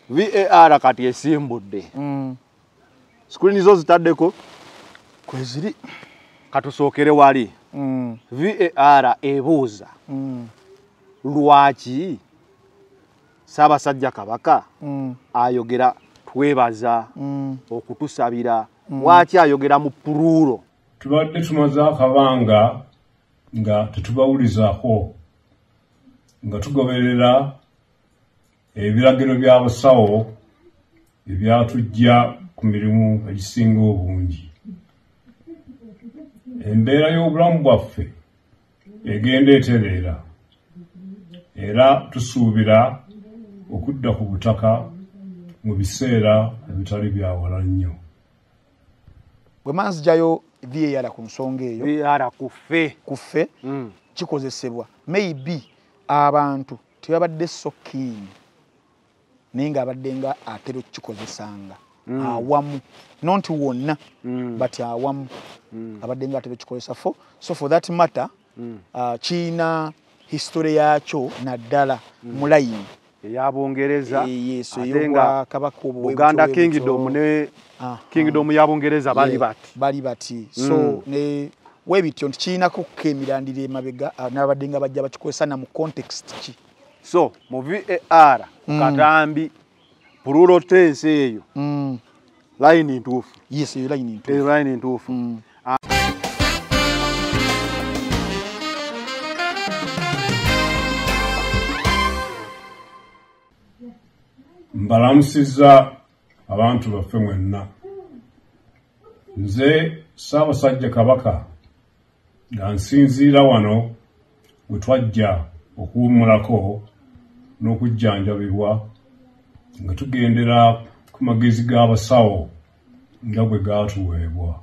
VAR kati esimbudde. Screen zo zitaddeko kweziri katusookere wali. VAR ebuuza lwaki Ssaabasajja Kabaka ayogera twebaza okutusabira lwaki ayogera mu pululo. Tubadde tumaze akabanga nga tetubawulizaako nga tugoberera ebiragiro by'abasawo ebyatujja ku mirimu egisinga obungi. Embeera y'obulamu bwaffe egenda etereera era tusuubira okudda ku butaka mu biseera ebitali byawala nnyo. Bwe manzijayo VAR ku nsonga eyo VAR kuffe kikozesebwa maybe abantu tebabadde so keen naye ng'abadde nga atera okukikozesanga awamu not wonna but awamu abadde nga atera okukikozesa so for that matter kiina history yaakyo naddala mu layini ey'Abongereza ate nga Kabaka Buganda Kingdom ne Kingdom y'Abongereza bali bati so ne webityo nti kiinako kemirandira emabega n'abadde nga bajja bakikozesa na mu context ki so mu VAR katambi pululo tense eyo line ntuufu yes eyo line ntuufu Mbalamusizza abantu baffe mwenna. Nze Ssaabasajja Kabaka nga nsinziira wano we twajja okuwummulako n'okujjanjabibwa nga tugendera ku magezi g'abasawo nga bwe gaatuweebwa.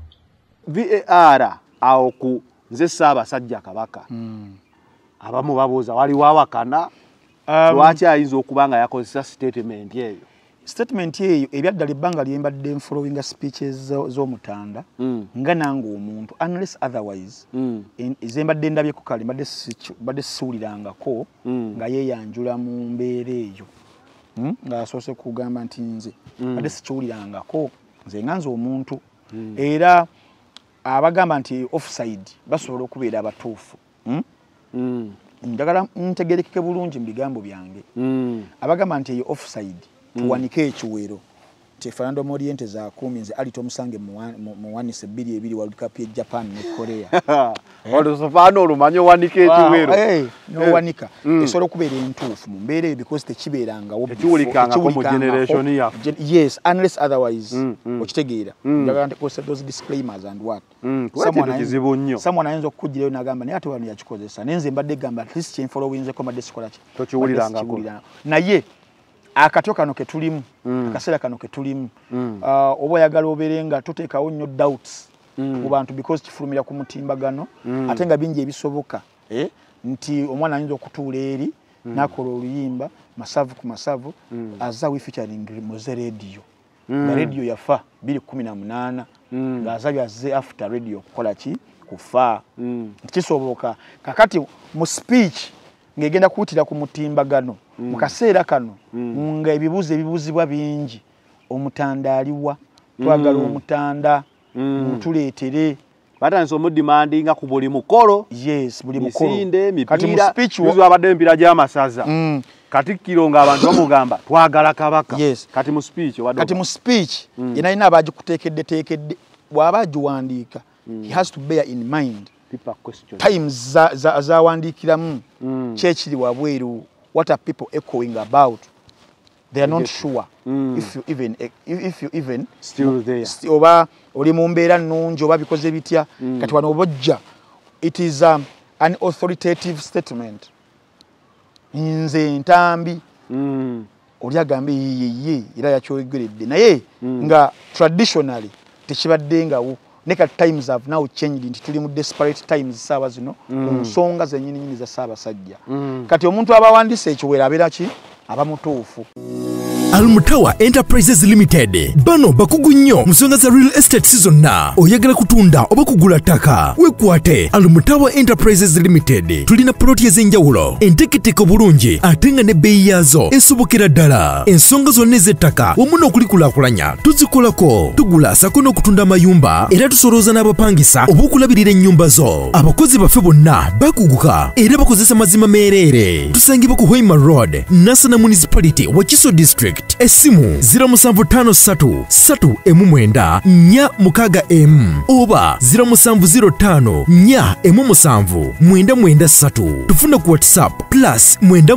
VAR awo ku nze Ssaabasajja Kabaka abamu babuuza waliwo awakana lwaki ayinza okuba nga yakozesa statement eyo ebyaddala ebbanga lyembadde following speeches z'omutanda nga nange omuntu unless otherwise ezembadde ndabyeko kale mbadde siwulirangako nga yeeyanjula mu mbeera eyo ng'asoose kugamba nti nze mbadde sikiwulirangako nze nga nze omuntu era abagamba nti offside basobola okubeera abatuufu njagala ntegerekeke bulungi mu bigambo byange abagamba nti eyo offside tuwanike ekiwero referendum oriente za 10 nze ali tomusange mu wanise 2 World Cup ya Japan ne Korea oluzofano olumanyo wanike ekiwero no wanika esolo kubeera entuufu mu mbeere because tekibeeranga ekiwulikanga ko mu generation ya yes unless otherwise okitegeera njagala nte those disclaimers and what someone ayinza okujirayo nagamba naye ate wano yakikozesa nenze mbadde gamba at least following ko mbadde sikola ki tokiwulirangako naye akato kano ke tulimu akaseera kano ke tulimu oba oyagala obeere nga tuteekawo nnyo doubts mu bantu because kifulumira ku mutimbagano ate nga bingi ebisoboka nti omwana ayinza okutuula eri n'akola oluyimba masavu ku masavu azaawe featuring Moze radio nga radio yafa 2018 ng'azabye azze after radio okukola ki kufa kisoboka kakati mu speech ngegenda kuwutira ku mutimbagano mu kaseera kano nga ebibuuzibwa bingi omutanda aliwa twagala omutanda mutuleetere batandise omudimandinga ku buli mukolo yes buli mukolo kati mu speech abadde empira gy'amasaza Katikkiro ng'abantu bamugamba twagala Kabaka kati mu speech yenalina abagikuteekedde bw'aba agiwandiika he has to bear in mind times zawandiikiramu kyekiri wabweru what are people echoing about they are not sure if you even still there oba oli mu mbeera nnungi oba bikoze bitya kati wano obojja it is an authoritative statement nze ntambi oli agambe yeye era yakyogeredde naye nga traditionally tekibadde ngawo neka times have now changed nti tuli mu desperate times saawa zino nsonga zennyini za Ssaabasajja kati omuntu abawandise ekiwera abeera ki aba mutuufu Almutawa Enterprises Limited bano bakugu nnyo musonga za real estate season na oyagala kutunda oba kugula ttaka wekwate Almutawa Enterprises Limited tulina ploti ez'enjawulo enteketeko bulungi ate nga ne bbeeyi yaazo esobokera ddala ensonga zonna ez'ettaka wamu n'okulikulaakulanya tuzikolako tugula sako n'okutunda amayumba era tusolooza n'abapangisa oba okulabirira ennyumba zo abakozi baffe bonna bakuguka era bakozesa mazima meereere tusangibwa ku Hoima Road Nasana Municipality Wakiso District Esimu 0757 oba 0705 tufuna ku WhatsApp plus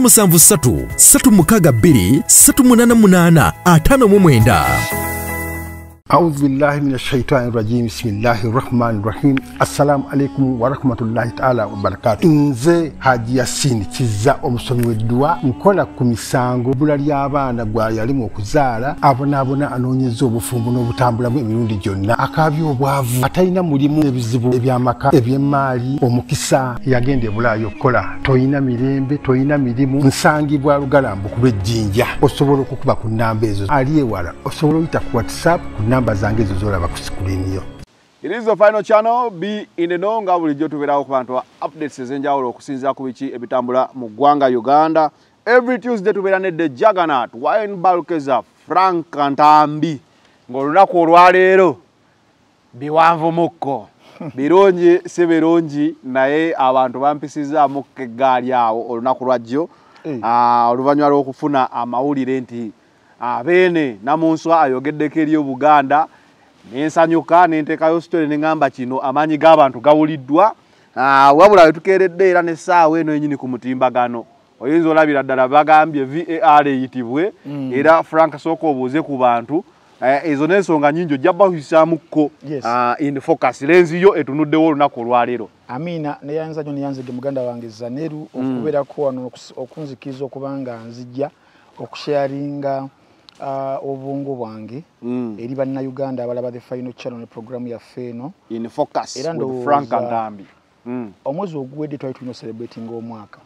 973623885 أعوذ بالله من الشيطان الرجيم بسم الله الرحمن الرحيم السلام عليكم ورحمة الله تعالى وبركاته nze Haji Yasin kiza omusomi w'eddua nkola ku misango bula ly'abaana gwa yalimu okuzaala abonabona anoonyeza obufumbo n'obutambulamu emirundi gyonna akabya obwavu atalina mulimu ebizibu eby'amaka eby'emmaali omukisa yagenda ebulaayo okukola toyina mirembe toyina mirimu nsangibwa lugalambu ku lw'ejjinja osobola okukuba ku nnamba ezo ali ewala osobola oyita ku WhatsApp namba zange zolaba ku screen yo. It is the final channel be in the know nga bulijjo tubeerawo ku bantu updates ezenjawulo okusinziira ku biki ebitambula mu ggwanga Uganda. Every Tuesday tubeera ne the Juggernaut Wayne Balkeza Frank Ntambi ng'olunaku olwaleero biwanvu mukko birungi si birungi naye abantu bampisizaamu eggaali awo olunaku lwajjo oluvannyuma lw'okufuna amawulire nti abeene namunswa ayogeddeko eri Obuganda nensanyuka nentekayo story nengamba kino amaanyi g'abantu gawuliddwa wabula wetukeeredde era n'essaawa eno yenyini ku mutimbagano oyinza olabira ddala bagambye VAR eyitibwe era Frank sooka obuuze ku bantu ezo n'ensonga nnyingi ojja bahusaamuko in focus lenziyo etunuddewo olunaku olwaleero. Amina neyanza nyo neyanzege muganda wange Zaneru okubeerako wano okunzikiriza okubanga nzijja okusharinga obwongo bwange eri bannayuganda abalaba the final channel ne programu yaffe eno in focus with Frank Ntambi. Omwezi oguwedde twali tulina celebrating omwaka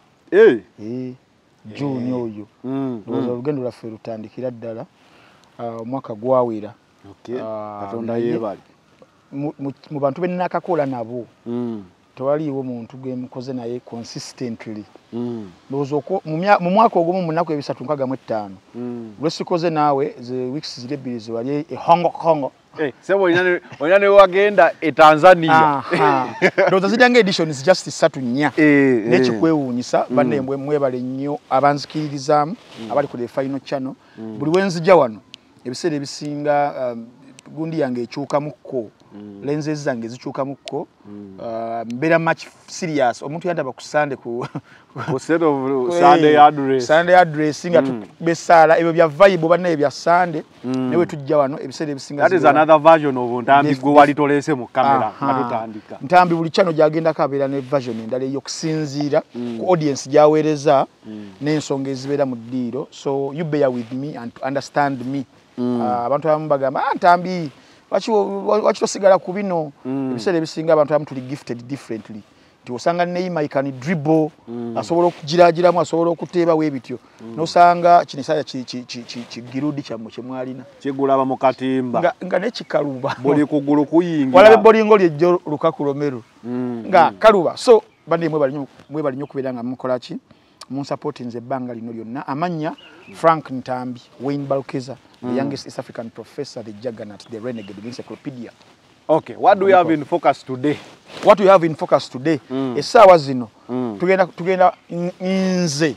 June oyo ndowooza olugendo lwaffe lutandikira ddala omwaka gwawera Katonda yeebale mu bantu be nnakakola nabo tewaliiwo muntu gwe mukoze naye consistently ndowooza mu mwaka ogumu mu nnaku ebisatu nkaaga mu ttaano lwesikoze naawe ze weeks ziri ebbiri zewali Hongo sebo olina ne wagenda e Tanzania ndowooza ziranga editions just 3-4 n'ekikwewuunyisa banne mwebale nnyo abanzikiririzaamu abali ku the final channel buli wenzijja wano ebiseera ebisinga gundi yange ekyukamukko lenses zange zikyukamukko mbeera much serious omuntu yandaba ku Sunday ku set of Sunday address nga tubesaala ebyo bya vibe banne bya Sunday newe tujja wano ebiseera ebisinga that is another version of Ntambi gwe wali tolese mu kamera nga tutandika Ntambi buli channel gyagenda kabeera ne version endala eyokusinziira ku audience gyaweereza n'ensonga ezibeera mu ddiiro so you bear with me and understand me. Abantu abamu bagamba Ntambi lwaki tosigala ku bino ebiseera ebisinga abantu abamu tuli gifted differently nti osanga Neymar ikani dribble asobola okugiragiramu asobola okuteeba weebityo nosanga kino esaaya kigirudi kyammwe kye mwalina kigulaba mu katimba nga nekikaluba buli kugulu kuyingira walabe bolingo lyejjo Lukaku Romero nga kaluba so bandi mwe bali nnyo okubeera nga mukola ki munsupport nze ebbanga lino lyonna amannya Frank Ntambi Wayne Balkeza the youngest East African professor, the Juggernaut, the renegade, the encyclopedia. Okay, what do we have in focus today? What we have in focus today essaawa zino tugenda nze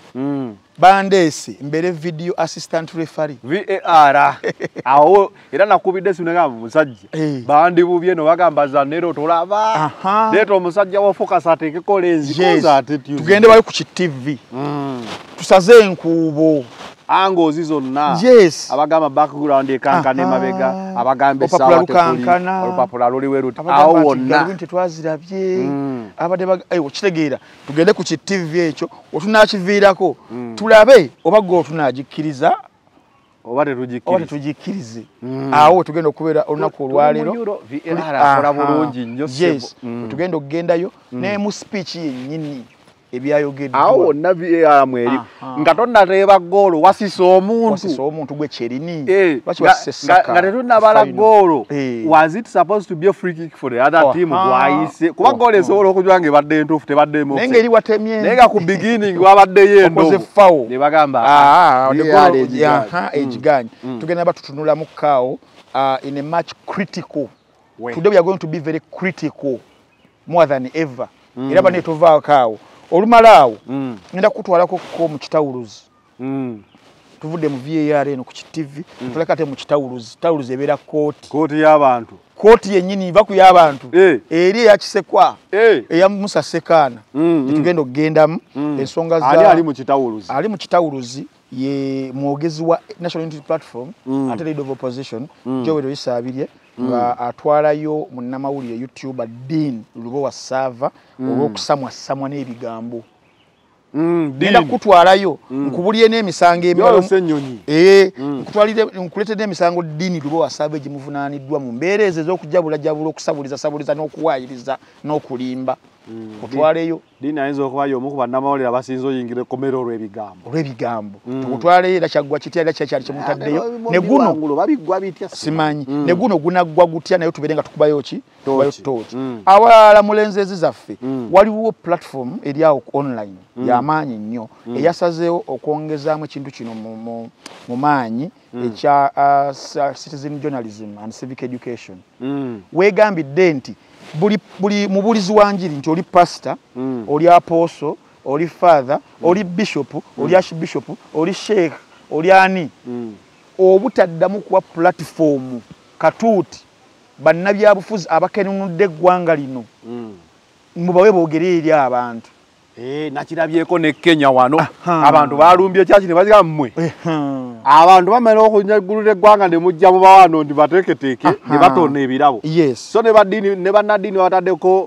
Bandesi mbere video assistant referee VAR awo era nakubidde sinagamba musajja bandi bubye no bagamba Zanero tolaba leto omusajja wa focus atekeko lenzi koza attitude tugende bayo ku TV tusaze enkuubo ango zizonna abagamba background ekankane mabega abagambe sawa kankana olupapula luli weruti awo wonna bintu twazirabye abade kitegeera tugende ku TV ekyo otunakiviirako tulabe oba go tunagikkiriza oba tetugikirize awo tugenda okubeera olunaku olwaleero VAR akola bulungi nnyo tugenda okugendayo ne mu speech yennyini ebyayogeddwa awo na VAR mweri nga tonnateeba goolo wasisa omuntu gwe kyerini nga tetunnabala goolo was it supposed to be a free kick for the other team gwayise kuba goolo esobola okujwa nga ebadde entuufu tebaddemu naye ngeri watemye naye nga ku beginning wabaddeyo endovu ne bagamba ekiganya tugenda batutunula mu kaawo in a much critical today we are going to be very critical more than ever era bane tovaa kaawo olumalaawo ngenda kutwalako ko mu kitawuluzi tuvudde mu VAR eno ku TV tuleka te mu kitawuluzi tawuluzi ebera kooti y'abantu kooti yennyini va ku y'abantu eri yakisekwa eya Musa Sekana tugenda okugendamu ensonga za ali mu kitawuluzi ye mwogezi wa National Unity Platform ate leader of opposition Joel Oyisabirye nga atwalayo munnamawulire YouTuber Dean Lubowa Sava olw'okusamwa n'ebigambo nenda kutwalayo nkubulye n'emisango emirala nkuletedde n'emisango Dean Lubowa Sava egimuvunaaniddwa mu mbeera ezo ez'okujabulajabula okusabuliza n'okuwaayiriza n'okulimba otwaleyo Dean ayinza okubayo omu ku bannamawulire abasinza oyingira ekkomero olw'ebigambo tukutwaleyo era kyaggwa kitya era kyali kyemutaddeyo neguno babiggwa bitya simanyi neguno gunaggwa gutya naye tubeere nga tukubayo ki tochi awalala mulenzezi zaffe waliwo platform eri awo online y'amaanyi nnyo eyasazeewo okwongezaamu ekintu kino mu maanyi ekya citizen journalism and civic education weegambidde nti buli mubulizi wa njiri nti oli pastor oli apostle oli father oli bishop oli archbishop oli sheikh oli ani obutaddamu kuwa platform katuuti bannabyabufuzi abakenunudde eggwanga lino mubawe boogere eri abantu nakirabyeko ne Kenya wano abantu balumbye kyaki ne baziga mmwe abantu bamala okunyagulira eggwanga ne mujja mu bawano ndi bateeketeeke ne batonna ebirabo so ne bannaddiini bataddeko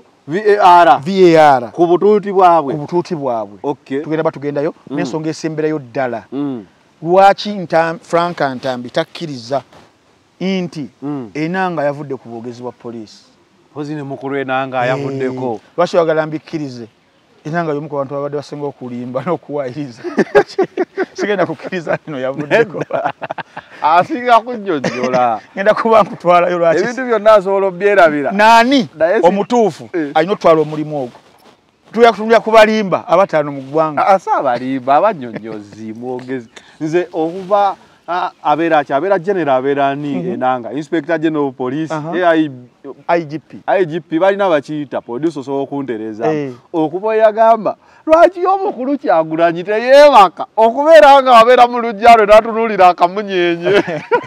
VAR ku butuuti bwabwe tugenda batugendayo n'ensonga esemberayo ddala lwaki Frank Ntambi takkiriza nti enanga yavudde ku bwogezi bwa poliisi pozi ne mukulu enanga yavuddeko lwaki oyagala mbikkirize enanga y'omu ku bantu babadde basinga okulimba n'okuwaayiriza sigenda kukkiriza nno yavuddeko asinga kunnyonnyola ngenda kuba nkutwalayo lwaki ebintu byonna asobola obyerabira naani omutuufu alina okutwala omulimu ogwo tuya kutunulira ku balimba abataano mu ggwanga asa abalimba abannyonnyozi mwogezi nze okuva abeera general abeera ni enanga inspector general of police IGP balina bakiyita producer osobola okuntereza okuba yagamba lwaki omukulu Kyagulanyi teyeebaka okubeera nga abeera mu lujjalo n'atunulira akamunyenye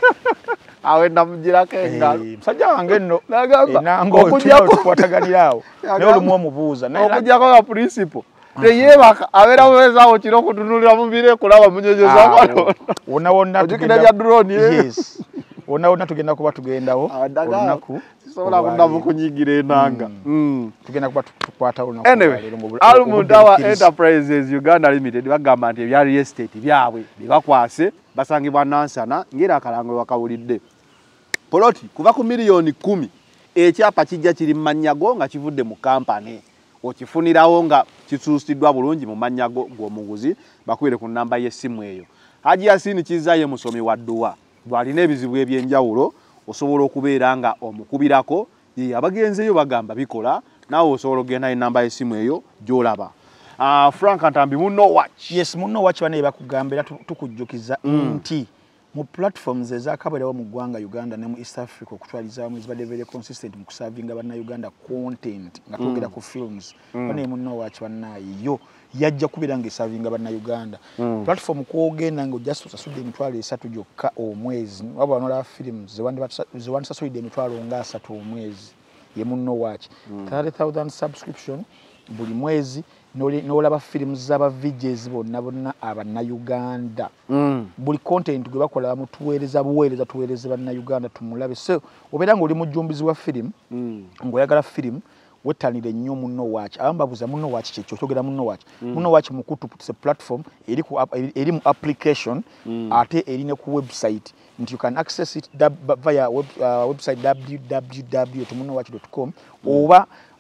awe namugirako engalo musajja wange nno nagamba okukwataganiraawo naye olumu omubuuza okujjako nga principal teyeebaka abeera muwezaawo kiro okutunulira mubire kulaba munyenyeza wonna ojukira bya drone wonna tugenda kuba tugendawo olunaku sobola kundamu kunyigira enanga tugenda kuba tukwata olunaku Almond Tower Enterprises Uganda Limited bagamba nti ebya real estate byabwe bibakwase basangibwa Nansana ngera akalango wakawulidde poloti kuva ku miliyoni 10 ekyapa kijja kiri manyago nga kivudde mu kampani okifunirawo nga kisuusiddwa bulungi mu manyago gw'omuguzi bakwire ku namba y'essimu eyo Haji Yasini Kizaye musomi wa dduwa bwalina ebizibu ebyenjawulo osobola okubeera nga omukubirako abagenzeyo bagamba bikola naawe osobola okugenda enamba y'essimu eyo gy'olaba Frank Ntambi muno watch muno watch bane bakugambira tukujjukiza nti mu platforms ezakabalewo mu ggwanga Uganda ne mu East Africa okutwaliza abamu ezibadde very consistent mu kusavinga bannayuganda content nga twogera ku films bane muno watch bannayo yajja kubeera nga esavinga bannayuganda platform kwogenda nga ojja sasudde emitwalo 3 gyokka omwezi waba wanola films zewandisasudde emitwalo nga 3 omwezi ye muno watch 30,000 subscription buli mwezi n'olaba films z'aba VJs bonna abannayuganda buli content gwe bakola bamutuweereza tuweereze bannayuganda tumulabe so obeera nga oli mujjumbizi wa film ng'oyagala film wettanire nnyo muno watch abambabuza muno watch kyekyo kyogera muno watch mukutu putse platform eri mu application ate eri ne ku website nti you can access it via website www.munowatch.com oba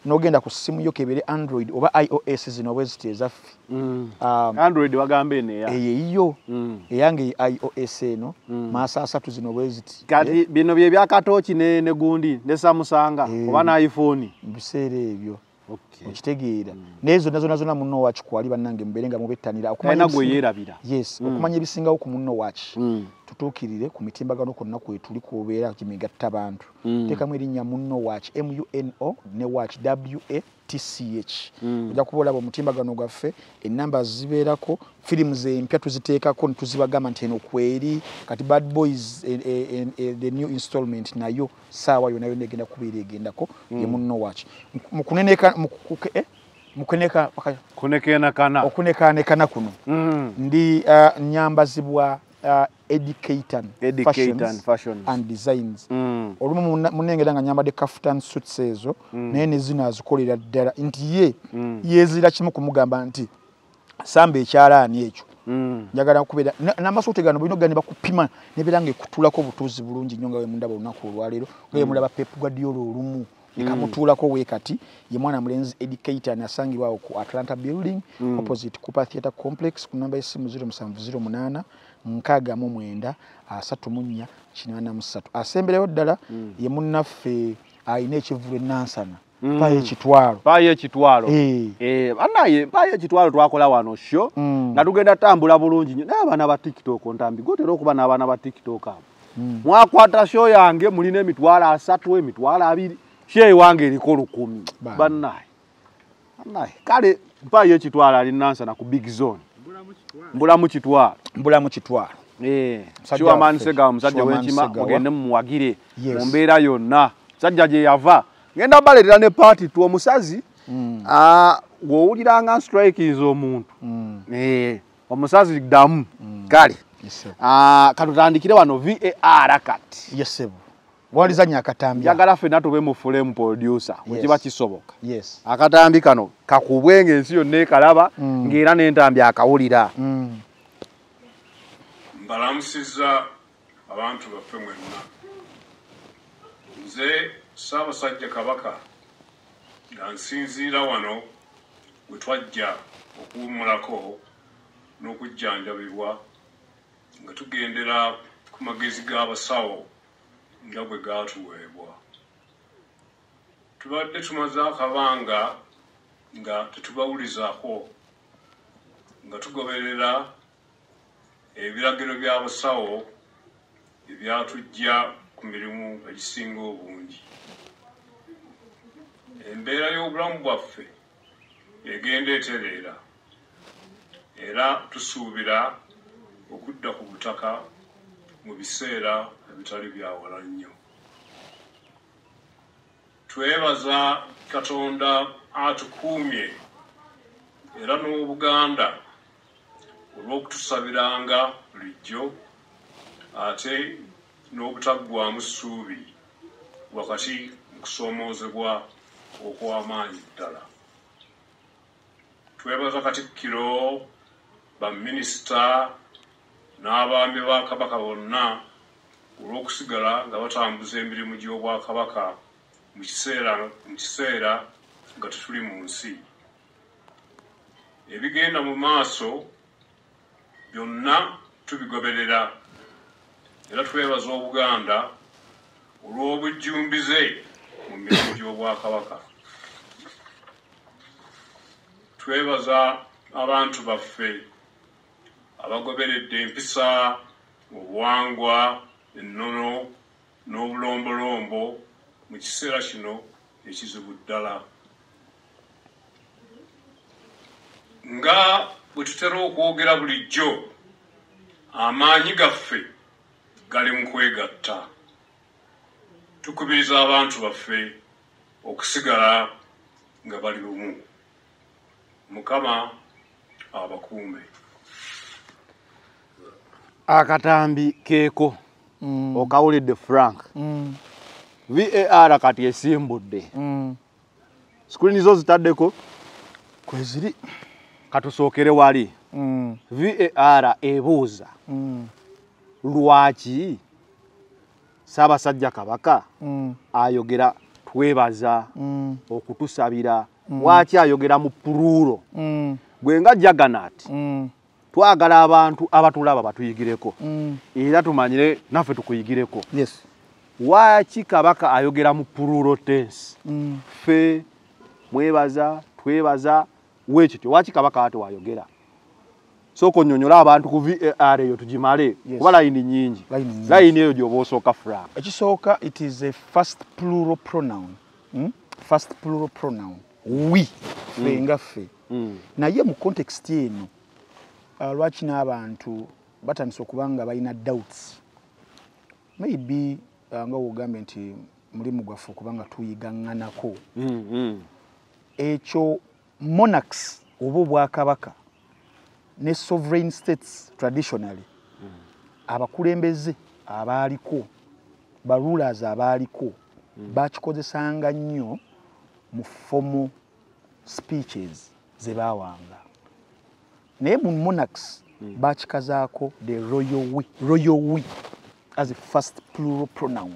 nogenda ku simu yo kebere Android oba iOS zino bweziti ezaffe Android wagambe ne ya eyo eyange iOS eno masa 3 zino bweziti kati bino bye byakatochi ne gundi ne Samsung oba na iPhone bisere ebyo okitegeera nezo nazo munno watch kwali bannange mberenga mubettanira okumanya gwe yerabira okumanya ebisingawo ku munno watch tutuukirire ku mitimbagano konna kwe tuli kubeera kimigatta abantu tekamu erinnya munno watch MUNO ne watch WATCH ojja kubola bo mutimbagano gwaffe enamba zibeerako films empya tuziteekako ntuzibagamba nti eno kweri kati Bad Boys the new installment nayo saawa yo nayo negenda kubeera egendako ye munno watch mukuneneka okunekaanekana kuno ndi nyambazibwa educator fashion and designs olumu munengera nga nyambadde kaftan suits ezo naye ne zino azikolera ddala nti yezira kimu kumugamba nti samba ekyalaani ekyo njagala kubeera n'amasuuti gano bulina ogani bakupima nebeera ekutulako obutuuzi bulungi nnyo nga we mundaba olunaku olwaleero nga ye mulaba Pep Guardiola olumu ekamutuulako weekati ye mwana mulenzi educator nasangibwawo ku Atlanta building opposite Cooper Theatre Complex ku namba y'essimu 0708 nkaaga-mu-mwenda 34 asemberewo ddala ye munnaffe ayina ekivulu enansana paye ekitwalo anaye paye ekitwalo twakola wano sho nga tugenda tambula bulungi nnyo n'abaana ba TikTok ntambi gotera okuba n'abaana ba TikTok abo mwakwata sho yange mulina emitwalo 3 emitwalo 2 shey wange eriko 10 bannaye kale paye ekitwalo ali nansana ku big zone mbulamu kitwalo Shuwa Mansega omusajja w'ekima mugende mumuwagire mu mbeera yonna sajja gye yava ngenda baletera ne party tu omusazi wowuliranga strikes omuntu omusazi damu kale katutandikire wano VAR kati walizanya akatambi yagala fena tube mu flame producer wekiba kisoboka akatambi kano kakubwenge ensi yonna ekalaba ng'era n'entambi akawulira mbalamusiza abantu baffe mwenna nze Ssaabasajja Kabaka nga nsinziira wano we twajja okuwummulako n'okujjanjabibwa nga tugendera ku magezi g'abasawo nga bwe gaatuweebwa. Tubadde tumaze akabanga nga tetubawulizaako nga tugoberera ebiragiro by'abasawo ebyatujja ku mirimu egisinga obungi. Embeera y'obulamu bwaffe egenda etereera era tusuubira okudda ku butaka mu biseera ebitali byawala nnyo. Twebaza Katonda atukuumye era n'Obuganda olw'okutusabiranga bulijjo ate n'obutaggwaamu ssuubi wakati mu kusoomoozebwa okw'amaanyi ddala. Twebaza Katikkiro, baminisita n'abaami ba Kabaka bonna olw'okusigala nga batambuza emirimu gy'Obwakabaka mu kiseera nga tetuli mu nsi. Ebigenda mu maaso byonna tubigoberera era twebaza Obuganda olw'obujjumbize mu mirimu gy'Obwakabaka. Twebaza abantu baffe abagoberedde empisa, obuwangwa, ennono n'obulombolombo mu kiseera kino ekizibu ddala. Nga bwe tutera okwogera bulijjo, amaanyi gaffe gali mu kwegatta. Tukubiriza abantu baffe okusigala nga bali bumu. Mukama abakuume. Akatambi keeko okawulidde Frank. VAR kati esimbudde. Screen zo zitaddeko kweziri katusookere wali. VAR ebuuza lwaki Ssaabasajja Kabaka ayogera kwebaza okutusabira waki ayogera mu pururo gwenga Juggernaut twagala abantu abatulaba batuyigireko era tumanyire naffe tukuyigireko yes waki kabaka ayogera mu pururo tense fe mwebaza twebaza wekityo waki kabaka ate wayogera soko nyonyola abantu ku VAR yo tujimale kuba line nyingi line eyo gyobosoka frank ekisooka it is a first plural pronoun first plural pronoun we fe nga fe naye mu context eno lwaki n'abantu batandise okubanga balina doubts maybe nga wogambe nti mulimu gwaffe okubanga tuyigaŋŋanako ekyo monarchs oba obwakabaka ne sovereign states traditionally abakulembeze abaaliko barulers abaaliko bakikozesanga nnyo mu formal speeches ze baawanga naye mu monarchs bakikazaako the royal we as a first plural pronoun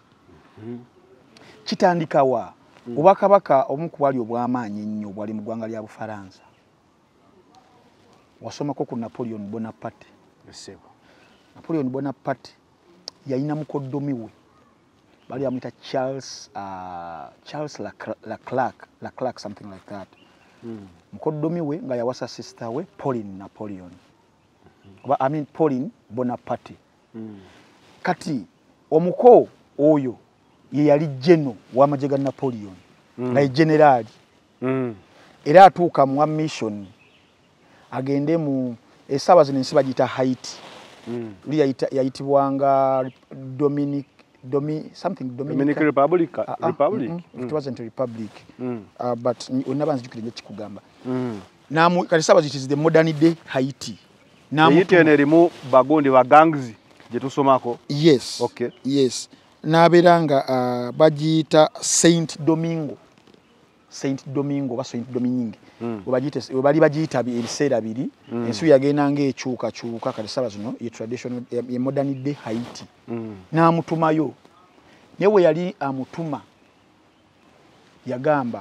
kitandikawa obwakabaka omu ku bwali obw'amaanyi ennyo bwali mu ggwanga lya Bufalansa wasomako ku Napoleon Bonaparte Napoleon Bonaparte yalina mukoddomi we bali amuyita Charles Leclerc something like that mukoddomi we nga yawasa sister we Pauline Napoleon Pauline Bonaparte kati omuko oyo ye yali general w'amagye ga Napoleon nga ye generali era atuuka mu mission agende mu esaba zino ensi bagiyita Haiti yayitibwanga Dominican Republic it wasn't a republic but onabanzijukire nyo kikugamba namu kati saba ziti the modern day Haiti namu erimu bagondi ba gangs je tusomako yes okay yes naberanga bagiyita Saint Domingo ba Saint Domingue bali bagiyita ebiseera biri ensu yagendanga ekyuka kati saba zino ye traditional ye modern day Haiti namutumayo newe yali amutuma yagamba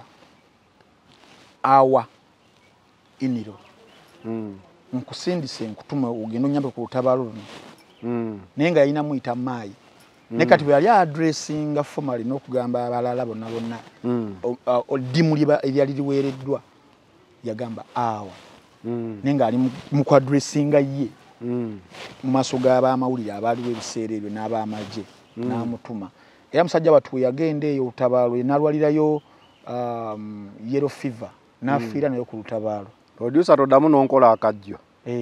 awa iniro nkusindise nkutuma ugendo nyambe ku lutabalo nenga yalina muyita mayi nekati bwe yali addressinga formally n'okugamba abalala bonna oddimu eryali liweereddwa yagamba awa nenga ali mu kwadressinga ye mu maaso g'abamawulire abaaliwo ebiseera ebyo n'abamagye n'amutuma era musajja batu yagenda eyo olutabaalo n'alwalirayo yellow fever n'afiira nayo ku lutabaalo producer toddamu n'onkola akajjo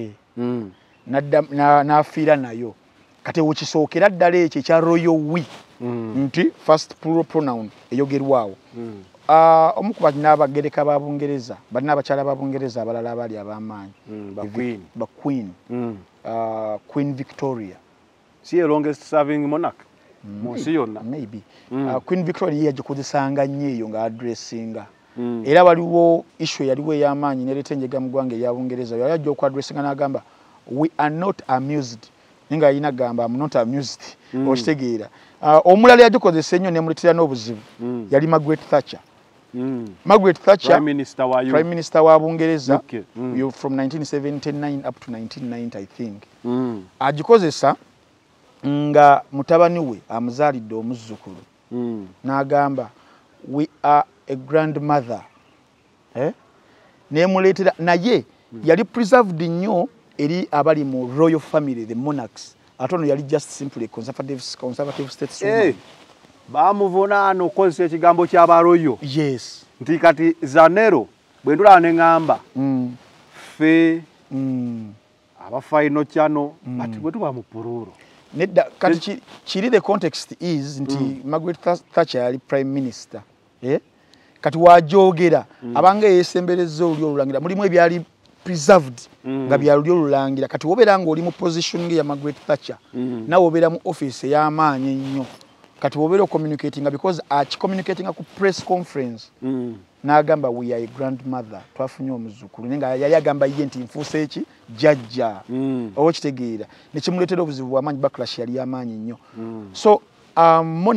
n'afiira nayo kati wekisookera ddala ekyo ekya royal we nti first plural pronoun eyogerwawo omu ku n'abagereka ba Bungereza balina abakyala ba Bungereza abalala abali ab'amaanyi ba Queen Queen Victoria si the longest serving monarch munsi yonna maybe Queen Victoria yagikozesanga nnyo eyo nga addressinga era waliwo issue yaliwo ey'amaanyi neretenjega mu ggwanga erya Bungereza yajja okwadressinga n'agamba we are not amused ninga yina gamba I'm not amused okitegeera omulala yagikozesa ennyo nemuletera n'obuzibu yali Margaret Thatcher Margaret Thatcher Prime Minister wa Bungereza from 1979 up to 1990 I think agikozesa nga mutabani we amuzaalidde omuzzukulu n'agamba we are a grandmother nemuletera naye yali preserved nnyo eri abali mu royal family the monarchs atono yali just simply conservative states bamuvunaano okozesa ekigambo ky'abaroyo yes nti kati zanero bwe ndulaba ne ŋŋamba fe abafaino kyano ati bwe tuba mu pururo nedda kati kiri the context is nti Margaret Thatcher yali prime minister kati wajogera abange yesembereza oli olulangira mulimu ebyali preserved nga byali olulangira kati wobera nga oli mu position ya Margaret Thatcher na wobera mu office y'amaanyi ennyo kati wobera communicating because communicating ku press conference n'agamba we are a grandmother twafunye omuzzukulu nenga yali agamba ye nti nfuuse eki jjajja okitegeera nekimuleetera obuzibu bw'amaanyi backlash yali y'amaanyi nnyo so monarch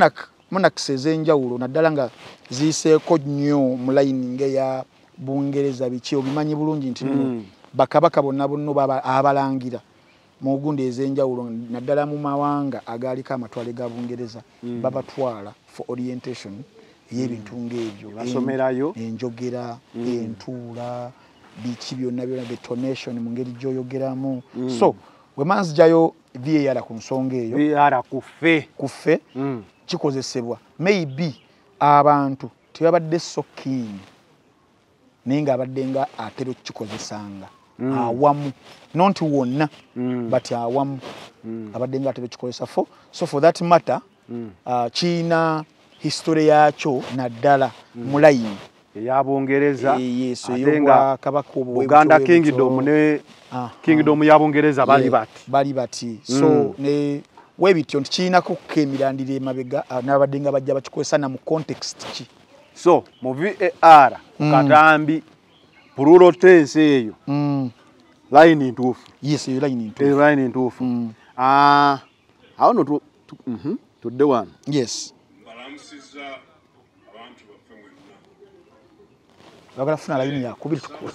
monarchs ez'enjawulo naddala nga ziyiseeko nnyo mu lining eya Bungereza biki obimanyi bulungi nti bakabaka bonna bonna abalangira mu gundi ez'enjawulo naddala mu mawanga agaaliko amatwale ga Bungereza babatwala for orientation y'ebintu ng'ebyo basomerayo enjogera entuula biki byonna byonna detonation mu ngeri gy'oyogeramu so we manzijayo VAR ku nsonga eyo VAR kufe kikozesebwa maybe abantu tebabadde so keen naye ng'abadde nga atera okukikozesanga awamu not wonna but awamu abadde nga atera okukikozesa so for that matter kiina history yaakyo naddala mu layini ey'Abongereza ate nga kabaka Buganda Kingdom ne Kingdom y'Abongereza bali bati so ne webityo nti kiinako kukemirandira emabega n'abadde nga bajja bakikozesa na mu context ki so mu VAR katambi plural tense eyo line ntuufu yes eyo line ntuufu awo no tudde wano yes balamusiza abantu baffe mwenna bagala funa line yakubiri tukula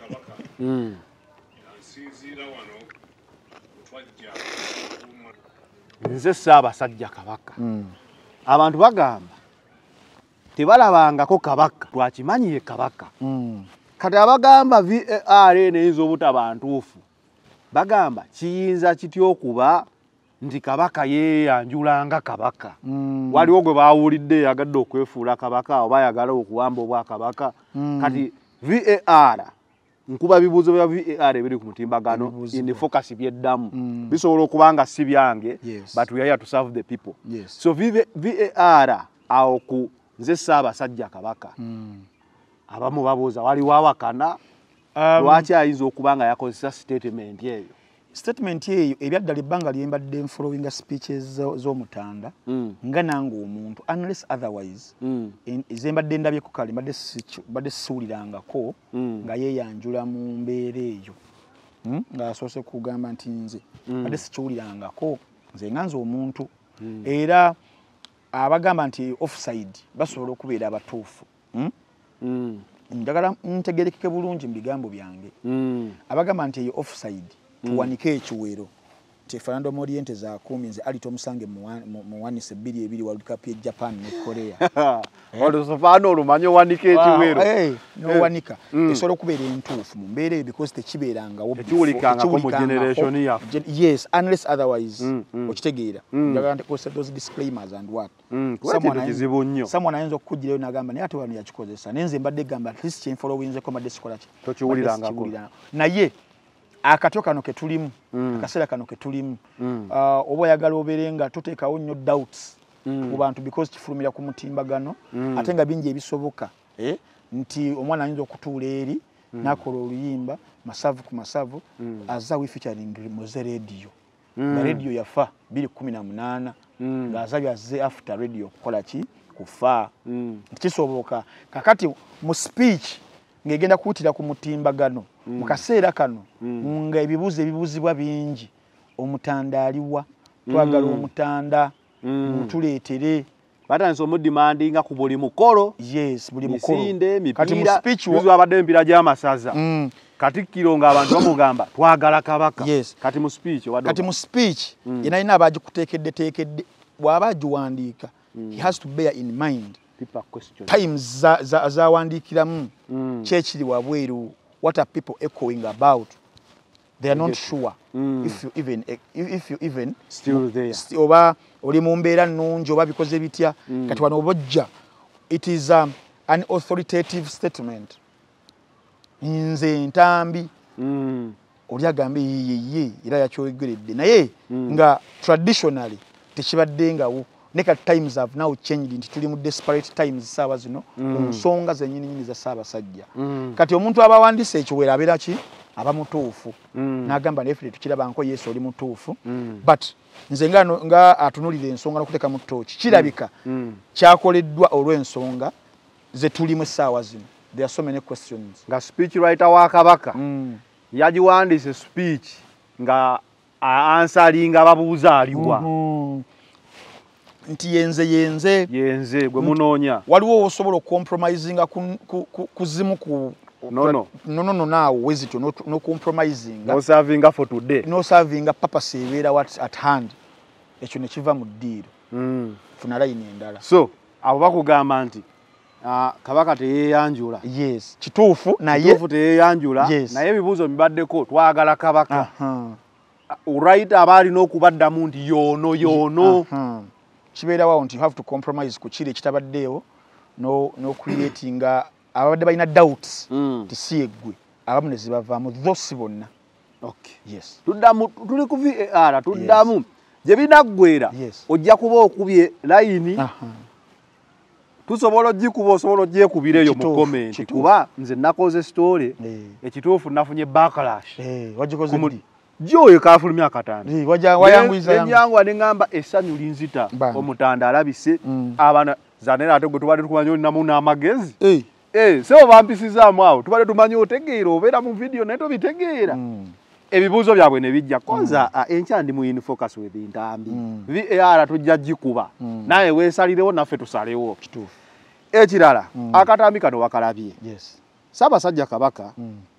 yansinziira wano twajja nze Ssaabasajja Kabaka abantu bagamba tebalabangako kabaka twakimanyiye kabaka kati abagamba VAR neyinza obutaba ntuufu bagamba kiyinza kitya okuba nti kabaka yeeyanjulanga kabaka waliwo gwe baawulidde yagadde okwefuula kabaka oba ayagala okuwamba obwakabaka kati VAR nkuba bibuuzo bya VAR ebiri ku mutimbagano in focus byeddamu bisobola okuba nga si byange but we are here to serve the people so VAR awo ku nze Ssaabasajja Kabaka abamu babuuza waliwo awakana lwaki ayinza okuba nga yakozesa statement eyo ebyaddala ebbanga lyembadde following speeches z'omutanda nga nange omuntu unless otherwise ezembadde ndabyeko kale mbadde siwulirangako nga yeeyanjula mu mbeera eyo ng'asoose kugamba nti nze mbadde sikiwulirangako nze nga nze omuntu era abagamba nti offside basobola okubeera abatuufu njagala ntegerekeke bulungi mu bigambo byange abagamba nti eyo offside tuwanike ekiwero referendum oriente za kumi nze alito musange muwanise 2-2 World Cup ya Japan ne Korea oluzofano olumanyo wanike ekiwero no wanika esobola okubeera entuufu mu mbeera because tekibeeranga ekiwulikanga mu generation ya yes unless otherwise okitegeera njagala ntekosa those disclaimers and what someone ayinza okukugirayo n'agamba naye ate wano yakikozesa nenze mbadde gamba at least kyinfollowinzeko mbadde sikola ki tokiwulirangako naye akatyo kano ke tulimu akaseera kano ke tulimu oba oyagala obeere nga toteekawo nnyo doubts mu bantu because kifulumira ku mutimbagano ate nga bingi ebisoboka nti omwana ayinza okutuula eri n'akola oluyimba masavu ku masavu aza we featuring muze radio nga radio yafa 2018 ng'aza byazze after radio kukola ki kufa kisoboka kakati mu speech ngegenda kuwutira ku mutimbagano mu kaseera kano nga ebibuuzibwa bingi omutanda aliwa twagala omutanda mutuleetere batandise omudimandinga ku buli mukolo yes buli mukolo kati mu speech abadde empira gy'amasaza Katikkiro ng'abantu bamugamba twagala kabaka kati mu speech yenalina abagikuteekedde bw'aba agiwandiika he has to bear in mind times zawandiikiramu kyekiri wabweru what are people echoing about they are not sure if you even still there oba oli mu mbeera nnungi oba bikoze bitya kati wano obojja it is an authoritative statement nze ntambi oli agambe yeye era yakyogeredde naye nga traditionally tekibadde ngawo Neka times have now changed into tuli mu desperate times saba zino nsonga zennyini za Ssaabasajja kati omuntu abawandise ekiwera abeera ki aba mutuufu n'agamba neffe tukiraba nko Yesu oli mutuufu but nze nga atunulira ensonga n'okuteka mu ttooki kirabika kyakoleddwa olw'ensonga ze tulimu essaawa zino there are so many questions nga speech writer wa kabaka yagiwandiise speech nga ansalinga ababuuza aliwa nti yenze gwe munoonya waliwo osobola compromisinga kuzimu ku no now wezito no compromising no serving for today no serving purpose ebeera what at hand ekyo ne kiva mu deal funa line endala so abo bakugamba nti kabaka teyeyanjula yes kituufu teyeyanjula naye ebibuuzo bibaddeko twagala kabaka right abaali n'okubaddamu nti yono kibeerawo nti you have to compromise ku kiri ekitabaddeewo no creating abadde balina doubts ti si eggwe abamu ne zibavaamu those bonna yes tuli ku VAR tuddamu gye binaggwera ojja kuba okubye layini tusobola ogikuba osobola ogyekubireeyo mu comment kuba nze nakoze story ekituufu nafunye backlash wagikoze ddi gyoyo kafulumya akatanda wayanguyizayangwa neŋŋamba essanyu linzita omutanda alabise abaana zanera ate gwe tubadde tukumanya olinamu n'amagezi sebo bampisizaamu awo tubadde tumanyi otegeera obeera mu video naye tobitegeera ebibuuzo byabwe ne bijja koza enkya ndi mu in focus with ntambi VAR tujja gikuba naye weesalirewo naffe tusalewo ekirala akatambi kano wakalabye Ssaabasajja Kabaka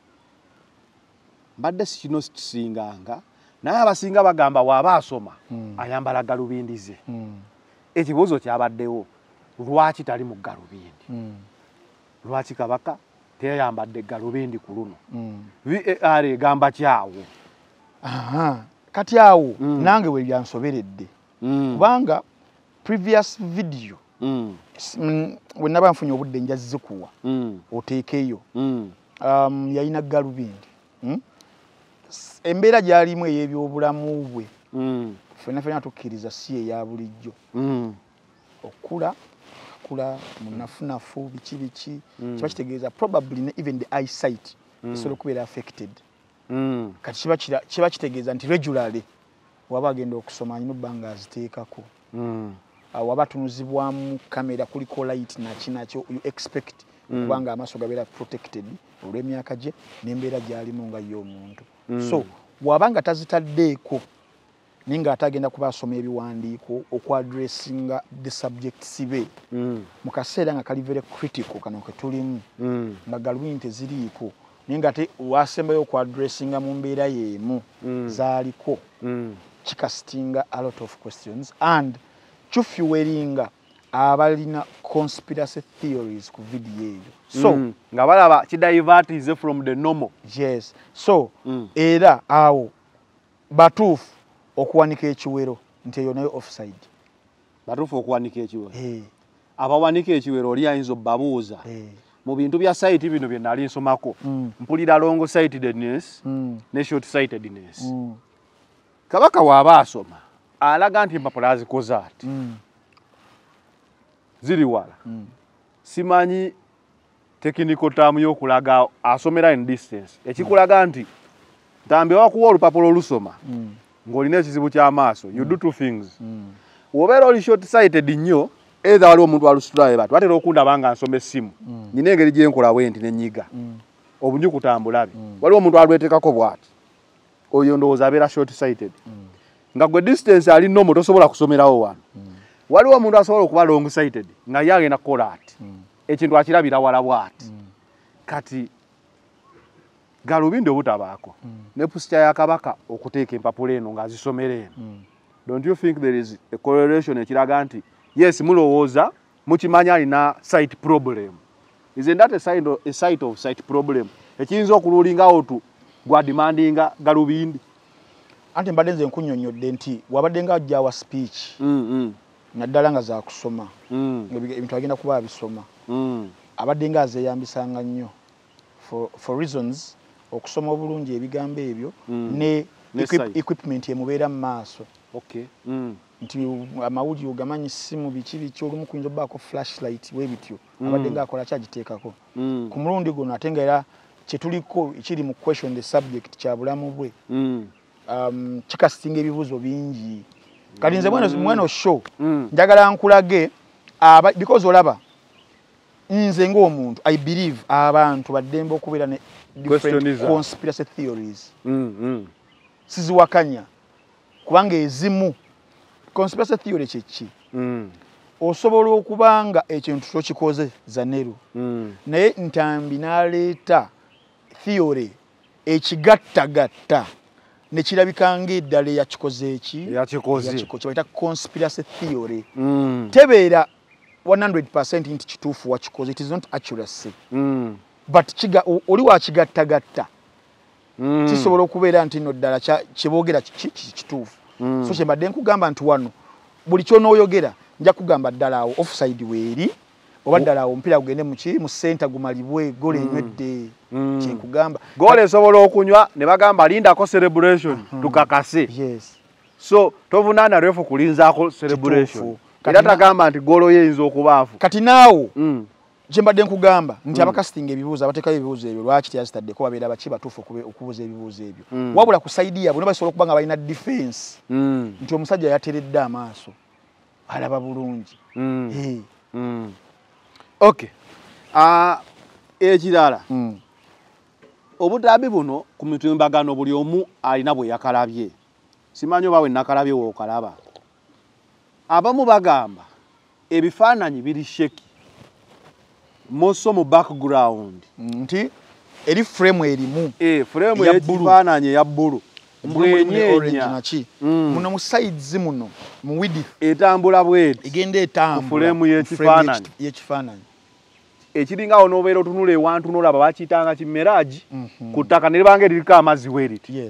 mbadde sikino kisinganga naye abasinga bagamba waaba asoma ayambala galubindi ze ekibuuzo kyabaddewo lwaki tali mu galubindi lwaki Kabaka teyambadde galubindi ku luno VAR egamba kyawo kati awo nange we byansoberedde kubanga previous video we naba nfunye obudde njazikuwa oteekeyo yalina galubindi embeera gyalimu ey'ebyobulamu bwe ffenna tukkiriza si eya bulijjo okula munafunafu biki kiba kitegeeza probably even the eyesight esobola okubeera affected kati kiba kitegeeza nti regularly waba agenda okusoma alina obbanga aziteekako waba atunuzibwamu kamera kuliko light nakyo you expect kubanga amaaso gabeera protected olw'emyaka gye n'embeera gyalimu nga y'omuntu so wabanga tazitaddeeko naye nga atagenda kuba asoma ebiwandiiko okwadressinga the subjects be mu kaseera nga kali very critical kano ke tulimu nga galubindi teziriiko naye nga ate wasembayo okwadressinga mu mbeera y'emu zaaliko kikasitinga a lot of questions and kyufuweringa abalina conspiracy theories ku video eyo so nga balaba kidivatize from the normal yes so era awo batuufu okuwanika ekiwero nti eyo nayo offside batuufu okuwanika ekiwero abawanika ekiwero oli ayinza obbabuuza mu bintu bya site bino bye nali nsomako mpulira long sightedness ne short sightedness Kabaka waaba asoma alaga nti empapula azikoze ati ziri wala simanyi technical term y'okulaga asomera in distance ekikulaga nti tambe wakuwa olupapula olusoma ng'olina ekizibu ky'amaaso you do two things wobeera oli short sighted nnyo either waliwo omuntu alusitulayo bati batera okundaba nga nsoma essimu nina engeri gye nkola bwenti nenyiga obunyukutambulabe waliwo omuntu alwetekako bwati oyo ndowooza abeera short sighted nga gwe distance ali nomo tosobola kusomerawo wano waliwo omuntu asobola okuba long sighted nga ye agenda kukola ati ekintu akirabira wala bwati kati galubindi obutabaako ne pusita ya Kabaka okuteeka empapula eno ng'azisomera eno don't you think there is a correlation ekiraga nti yes mulowooza mukimanya alina sight problem isn't that a site of sight problem ekiyinza okululingawo tu gwa demandinga galubindi anti mbadde nze nkunnyonnyodde nti wabadde nga ajjawa speech naddala nga za kusoma ebintu agenda kuba abisoma abadde nga azeeyambisanga nnyo for reasons okusoma obulungi ebigambo ebyo ne equipment emubeera mu maaso nti amawulire ogamanyi simu biki olumu kuyinza obbaako flashlight webityo abadde nga akola kyagiteekako ku mulundi guno ate nga era kyetuliko ekiri mu question the subject kya bulamu bwe kikasitinga ebibuuzo bingi kati nze mweno show njagala nkulage because olaba nze ng'omuntu I believe abantu baddembe okubeera ne different conspiracy theories siziwakanya kubanga ezimu conspiracy theory kyeki osobola okubanga ekintu tokikoze zaneru naye Ntambi n'aleeta theory ekigattagatta ne kirabika ng'eddala yakikoze eki bayita conspiracy theory tebeera 100% nti kituufu wakikoze, it is not accuracy but oli wakigattagatta kisobola okubeera nti nno ddala kyeboogera kituufu so kyembadde nkugamba nti wano buli kyonooyogera nja kugamba ddala awo offside weeri oba ddala awo omupiira gugende mu center gumalibwe gola enywedde kyenkugamba gola esobola okunywa ne bagamba lindako celebration tukakase so tovunaana refu kulinzaako celebration era tagamba nti golo yeyinza okubaafu kati naawo kyembadde nkugamba nti abakasitinga ebibuuzo abateekayo ebibuuzo ebyo lwaki tyazitaddeko babeera baki batuufu okubuuza ebibuuzo ebyo wabula ku saidi yaabwe basobola okuba nga balina defense nti omusajja yateredde amaaso alaba bulungi okay ekirala obutambi buno ku mitimbagano buli omu alina bwe yakalabye simanyi oba bwe nakalabye wookalaba abamu bagamba ebifaananyi biri sheki moso mu background nti eri frame erimu frame y'ekifaananyi eya bbulu mbwenyenya muno mu sides muno mu width etambula bweti egenda etambula frame y'ekifaananyi ekiringa onobeera otunula ewantu n'olaba bakiyitanga kimeragi ku ttaka ne libanga eririko amazzi weriti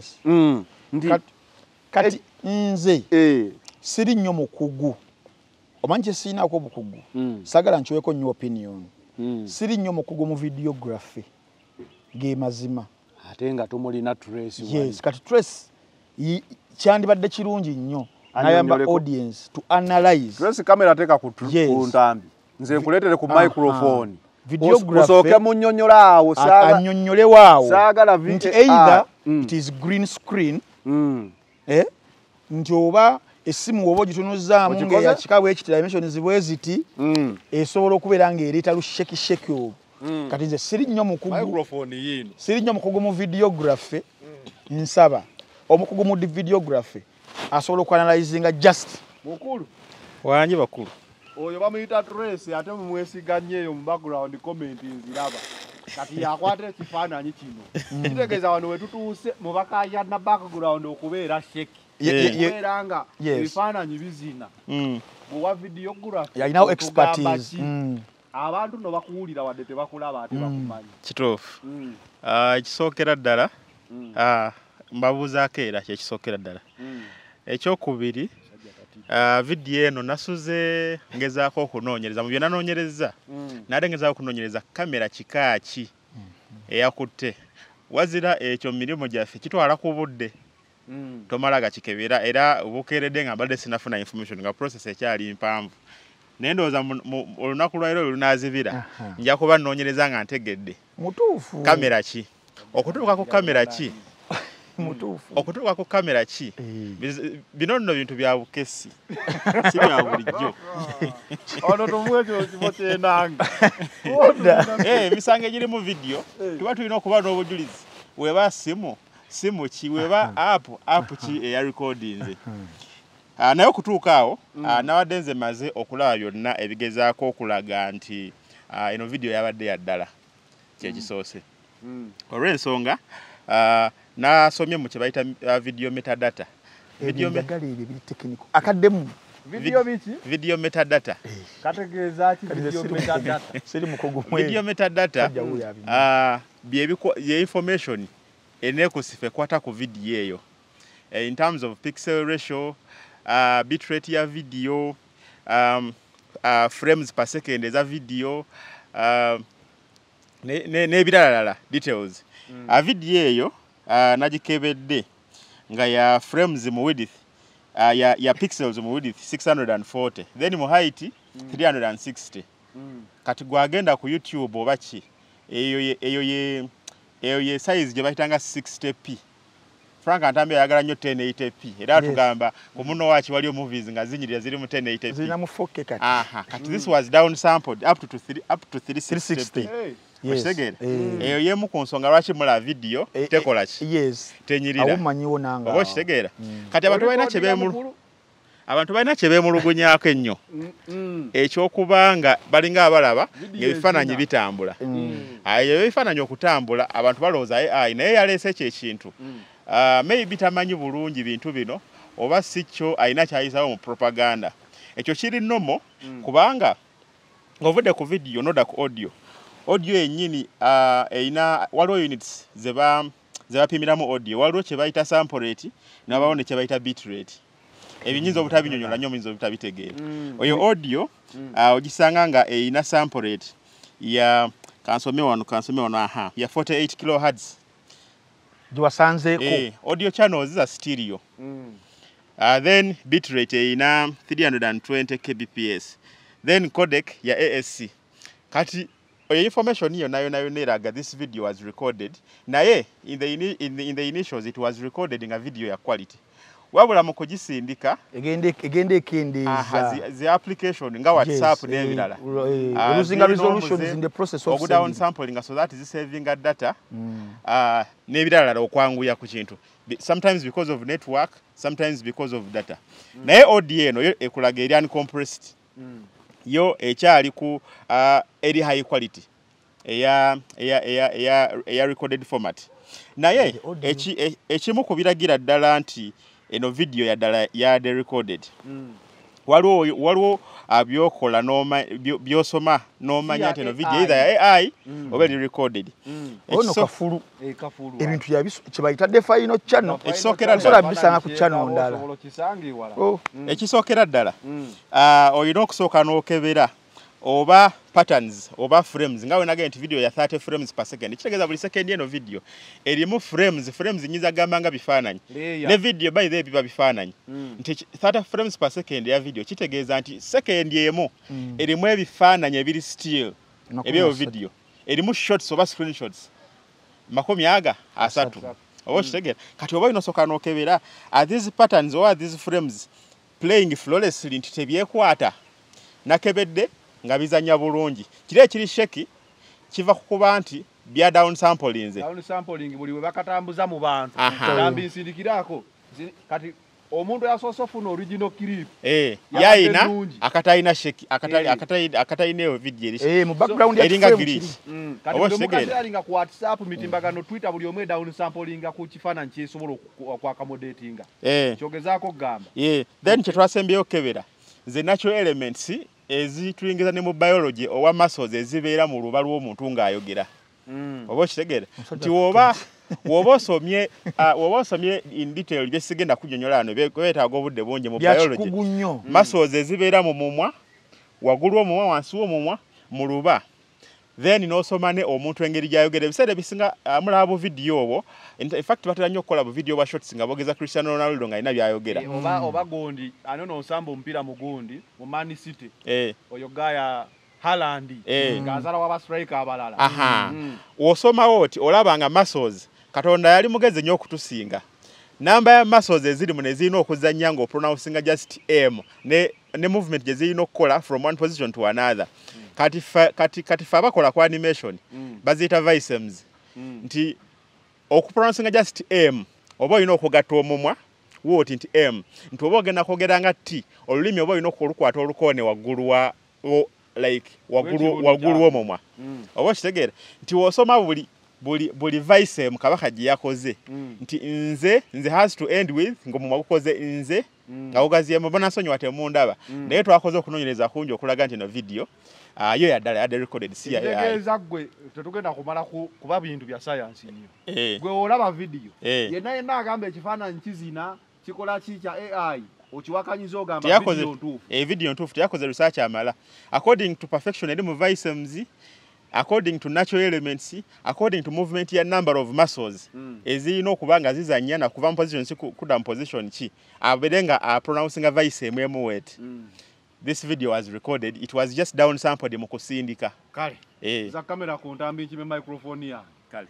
kati nze siri nnyo mukugu omanyi kye siinaako obukugu sagala nkiweko nnyo opinion siri nnyo mukugu mu videography ge mazima ate nga tumulina trace kati trace kyandibadde kirungi nnyo nayamba audience to analyze trace camera teeka ku Ntambi nze nkuleetere ku microphone videography munnyonnyola awo annyonnyolewo awo nti either it is green screen nti oba essimu woba ogitunuzaamu ng'eyakikabwe ekitidimensions bwe ziti esobola okubeera ng'ereeta lushekisheki olwo kati nze siri nnyo mukugu mu videography nsaba omukugu mu videography asobola okuanalyzinga just mukulu wanyi bakulu oyo bamuyita trace ate mumwesiganye eyo mu background comment nziraba kati yakwata ekifaananyi kino kitegeeza wano wetutuuse mu bakayana background okubeera sheki era nga ebifaananyi bizina bwewa videography yalinawo expertise abantu no bakuwulira wadde tebakulaba ate bakumanyi kituufu ekisookera ddala mbabuuzaako era kyekisookera ddala ekyokubiri vidiyo eno nasuze ngezaako okunoonyereza mu bye nanoonyereza nate ngezaako okunoonyereza kamera kikaaki eyakutte wazira ekyo mu mirimu gyaffe kitwala ku budde tomala gakikebera era obukeeredde nga mbadde sinafuna information nga process ekyali mpanvu naye ndowooza olunaku lwaliro lunaazibira nja kuba nnoonyereza nga ntegedde mutuufu kamera ki okutuuka ku kamera ki okutuuka ku kamera ki bino nno bintu bya bukesi si bya bulijjo ono tumwekyo kifo kyenanga emisango egiri mu vidiyo tuba tulina okuba n'obujulizi weba simu ki weba app ki eya recordinze naye okutuuka awo nawadde nze maze okulaba byonna ebigezaako okulaga nti eno vidiyo yabadde ya ddala kyekisoose olw'ensonga nasomye mu kye bayita video metadata video metadata video metadata ye information enekusifa ekwata ku vidiyo eyo in terms of pixel ratio bitrate ya video frames per second eza video n'ebirala details vidiyo eyo nagikebedde nga ya frames mu width ya pixels mu width 640 then mu height 360 kati gwagenda ku YouTube oba ki eyo ye size gye bayitanga 60p Frank Ntambi ayagala nnyo 1080p era tugamba ku muno waaki waliyo movies nga zinyirira ziri mu 1080p zirina mu 4K kati kati this was down sampled up to 360p Kitegeera eyo yemu ku nsonga lwaki mula video tekola ki tenyirira awo manyiwo nanga oba kitegeera kati abantu balina kye beemulu abantu balina kye beemulugunyaako ennyo ekyokubanga balinga abalaba ng'ebifaananyi bitambula eyo ebifaananyi okutambula abantu balowooza AI naye yaleese ekyo ekintu maybe tamanyi bulungi bintu bino oba si kyo alina kyayisaawo mu propaganda ekyo kiri nomo kubanga ng'ovudde ku video noda ku audio yennyini eyina waliwo units ze bapimiramu audio waliwo kye bayita sample rate n'abawo ne kye bayita bit rate ebinyinza obutabinyonyola nnyo muyinza obutabitegeera oyo audio ogisanga nga eyina sample rate ya kansome wano ya 48 kilohertz giwasanzeeko audio channels za stereo then bit rate eyina 320 kbps then codec ya ASC kati oyo information hiyo nayo neraga this video was recorded naye in the initials it was recorded in a video ya quality wabula mu kugisindika egende ekendeeza the application nga WhatsApp n'ebirala losing resolution is in the process of down sampling so that is saving data n'ebirala okwanguya ku kintu sometimes because of network sometimes because of data naye audio eno ekulaga eri uncompressed yo ekyali ku eri high quality eya recorded format naye ekimu kubiragira ddala nti eno video ya the recorded waliwo abyokola byosoma nomanya nti eno video either ya AI oba eri recorded ono kafulu ebintu yabisobayitadde final channel ekisookera bisanga ku channel ndala ekisookera ddala olina okusooka n'okebera oba patterns oba frames nga wenagenda nti video ya 30 frames per second kitegeeza buli second eno video erimu frames nyinza gamba nga bifaananyi ne video by the biba bifaananyi nti 30 frames per second ya video kitegeeza nti second emu erimu ebifaananyi ebiri still ebyo video erimu shots oba screenshots 30 oba kitegeera kati oba inosoka n'okebera these patterns or these frames playing flawlessly nti tebyekwata nakebedde nga bizanya bulungi kiri ekiri sheki kiva kukuba nti bya down sampling buli we bakatambuza mu bantu tambi nsindikirako kati omuntu yasoose ofuna original clip yaina akataina sheki akataina video eri mu background eringa glitch kati omuntu alinga ku WhatsApp mitimbagano Twitter buli omwe down sampling ku kifaananyi kyesobola okwakamadetinga kyogezaako gamba then kyetwasembyeyo kebera the natural elements ezituyingiza ne mu biology owa muscles ezibeera mu luba lw'omuntu ng'ayogera oba okitegeera nti woba osomye in detail byesigenda kunyonyola ano beetaaga obudde bungi mu biology muscles ezibeera mu mumwa waggulu w'omumwa wansi w'omumwa mu luba then n'osoma ne omuntu engeri gy'ayogera ebiseera ebisinga mulaba bu video obwo in fact batera nnyo okukola bu video bwa shots nga boogeza Cristiano Ronaldo ng'alina by'ayogera oba gondi ano n'osamba omupiira mu gundi mu Man City oyo gaya Haaland ng'azala waba striker abalala osomawo oti olaba nga muscles Katonda yali mugeze nnyo okutusinga namba ya muscles eziri mu ne zirina okuzannya ng'opronouncing just M ne movement gye zirina okukola from one position to another kati fa bakola ku animation baziyita vicems nti okupronouncing just M oba olina okugatta omumwa wooti nti M nti oba ogenda kwogera nga T olulimi oba olina okulukwata olukoone waggulu waggulu w'omumwa oba okitegeera nti wosoma buli vicem kabaka gye yakoze nti nze has to end with ng'omumwa gukoze nze nga gugaziemu bonasonyiwa temundaba naye twakoze okunoonyereza kungi okulaga nti eno video yo yaddala yadde recorded si ya tegeeza gwe tetugenda kumala kuba bintu bya science niyo gwe olaba video yenna agamba ekifaananyi kizina kikola ki kya AI okiwakanyiza ogamba video ntuufu video ntuufu teyakoze research amala according to perfection eri mu vicems according to natural elements according to movement ya number of muscles ezirina okuba nga zizannya na kuva mu position si kuda mu position ki aberenga pronouncing a vice emu wet this video was recorded it was just down sampled mu kusindika kale za kamera ku ntambi kime microphone ya kale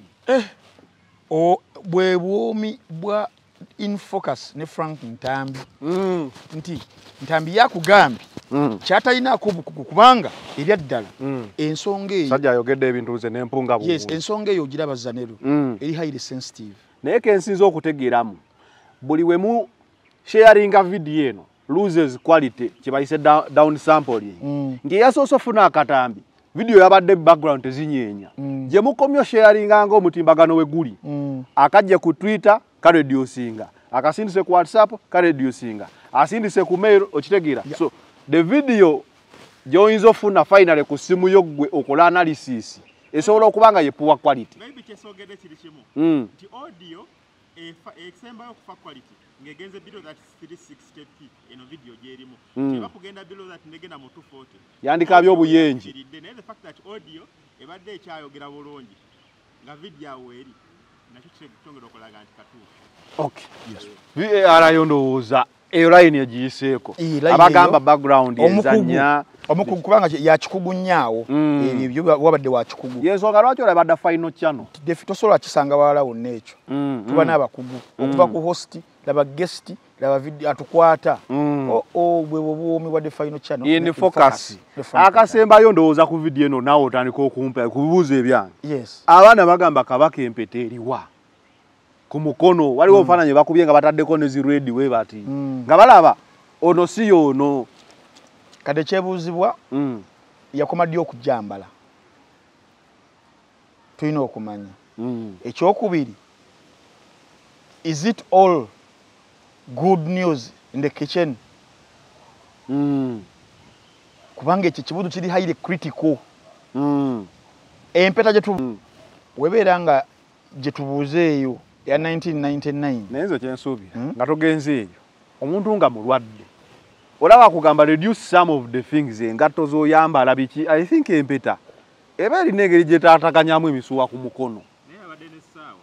bwe bwomi bwa in focus ne Frank Ntambi nti Ntambi yakugambye kyatalina kubanga ebyaddala ensonga eyo sajja ayogedde ebintu ze n'empunga bungu yes ensonga eyo ogiraba zanero eri highly sensitive naye kensinza okutegeeramu buli we mu sharinga video eno loses quality kibayise down sampling nti yasoose ofuna akatambi video yabadde background tezinyenya je mukomyo sharing anga omutimbagano weguli akajja ku Twitter ka reducinga akasindise ku WhatsApp ka reducinga asindise ku mail okitegira so the video joins ofuna finally ku simu yogwe okola analysis esobola okubanga ye poor quality maybe kesogede kiri kimu ti audio example of quality ngegenze below that 360p eno video jerimo kiba kugenda below that negenda mu 240 yandika byo buyenji the fact that audio ebadde ekyayogera bulungi nga video aweri nakyo kitongera okulaga nti katu okay yes VAR yondowooza eyo line egiyiseeko abagamba background ezanya omukugu kubanga ya kikugu nyaawo ebyo wabadde wa kikugu yensonga lwaki olabadde final channel tosobola kisanga wala wonna ekyo tuba n'abakugu okuva ku host laba guest laba video atukwata bwe bwomi wadde final channel in focus akasembayo ndowooza ku video eno nawe otandika okumpa kubuuza ebyange yes abaana bagamba kabaka empete eriwa ku mukono waliwo ofaananye bakubye nga bataddeko ne ziredi we bati nga balaba ono si yono kade kyebuuzibwa yakoma ddi okujambala tulina okumanya ekyokubiri is it all good news in the kitchen kubanga ekyo kibuuzo kiri highly critical empeta gye webeera nga gye tubuuze eyo ya 1999 nayenzo kyensuubira nga togenze eyo omuntu nga mulwadde olaba kugamba reduce some of the things engatto zoyambala biki I think empeta eba erina engeri gye taatakanyamu emisuwa ku mukono naye abadde n'essaawa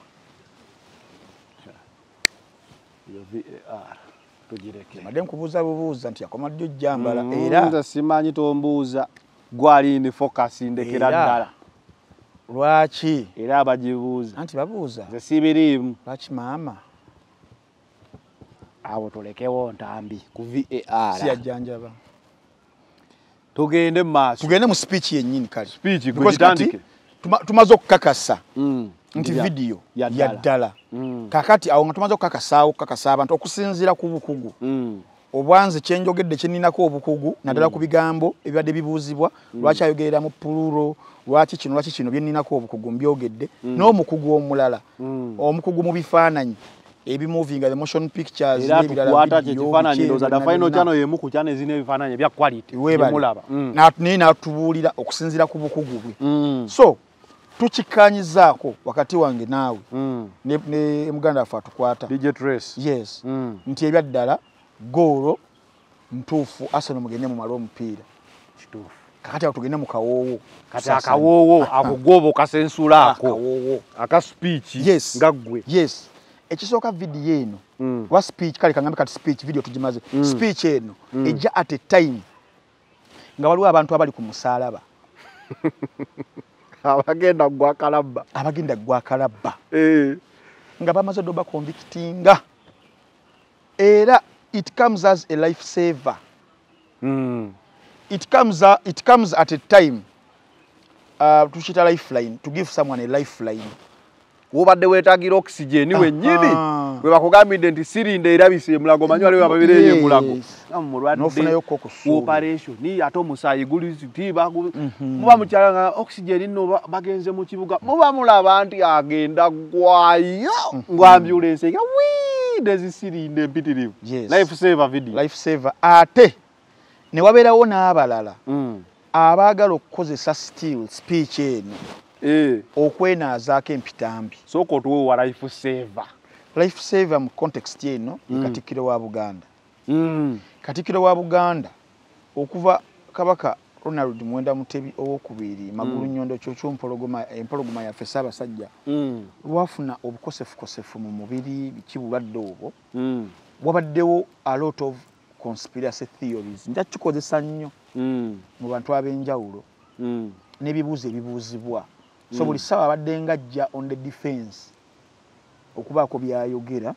yo VAR tugireke madde nkubuuza bubuuza nti yakoma ddi ojjambala era nze simanyi tombuuza gwali ni focus ndekera ddala lwaki era abagibuuza anti babuuza nze sibiriimu lwaki maama awo tulekewo ntambi ku VAR siyajjanjaba tugende maaso tugende mu speech yennyini kale speech gwitandike tumaze okukakasa nti video ya ddala kakati awo nga tumaze okukakasa abantu okusinziira ku bukugu obwanze kyenjogedde kyeninako obukugu naddala ku bigambo ebibadde bibuuzibwa lwaki ayogerera mu puluro lwaki kino byeninako obukugu mbyogedde n'omukugu omulala omukugu mu bifaananyi ebimoving the motion pictures n'ebirala kwata kifaananyi ndoza da final channel yemu ku channel ezine ebifaananyi ebya quality mulaba natubuulira okusinziira ku bukugu bwe so tukikanyizaako wakati wange naawe ne muganda waffe atukwata DJ Trace yes nti ebya ddala goolo ntuufu Arsenal mugende mu mala omupiira kituufu kakati tugende mu kawoowo kati akawoowo akugobo kasensulaako aka speech yes ngaggwe yes ekisooka video eno wa speech kale kangambe kati speech video tugimaze speech eno ejja at a time nga waliwo abantu abali ku musaalaba abagenda gwa kalabba nga bamaze doba convictinga era it comes as a life saver it comes at a time to shita lifeline to give someone a lifeline wobadde wetagira oxygen wennyini bwe bakugambidde nti sirinde erabise mulago manyo aliwe ababeereye mulago nofunayo kokusu operation ni ate omusaayi guli tiba muba mukyalanga oxygen nno bagenze mu kibuga muba mulaba nti agenda gwayo ngwambulance ya desisirinde empitirivu life saver video life saver ate ne wabeerawo n'abalala abaagala okukozesa still speech eno okwenaazaako empitambi sooka otuwewa life saver mu context eno Katikkiro wa Buganda Katikkiro wa Buganda okuva Kabaka Ronald Mwenda Mutebi owokubiri Magulu Nyondo empologoma yaffe Ssaabasajja lwafuna obukosefukosefu mu mubiri bikibulwadde obwo wabaddewo a lot of conspiracy theories njakikozesa nnyo mu bantu ab'enjawulo n'ebibuuzo ebibuuzibwa so buli ssaawa abadde ng'ajja on the defense okubaako byayogera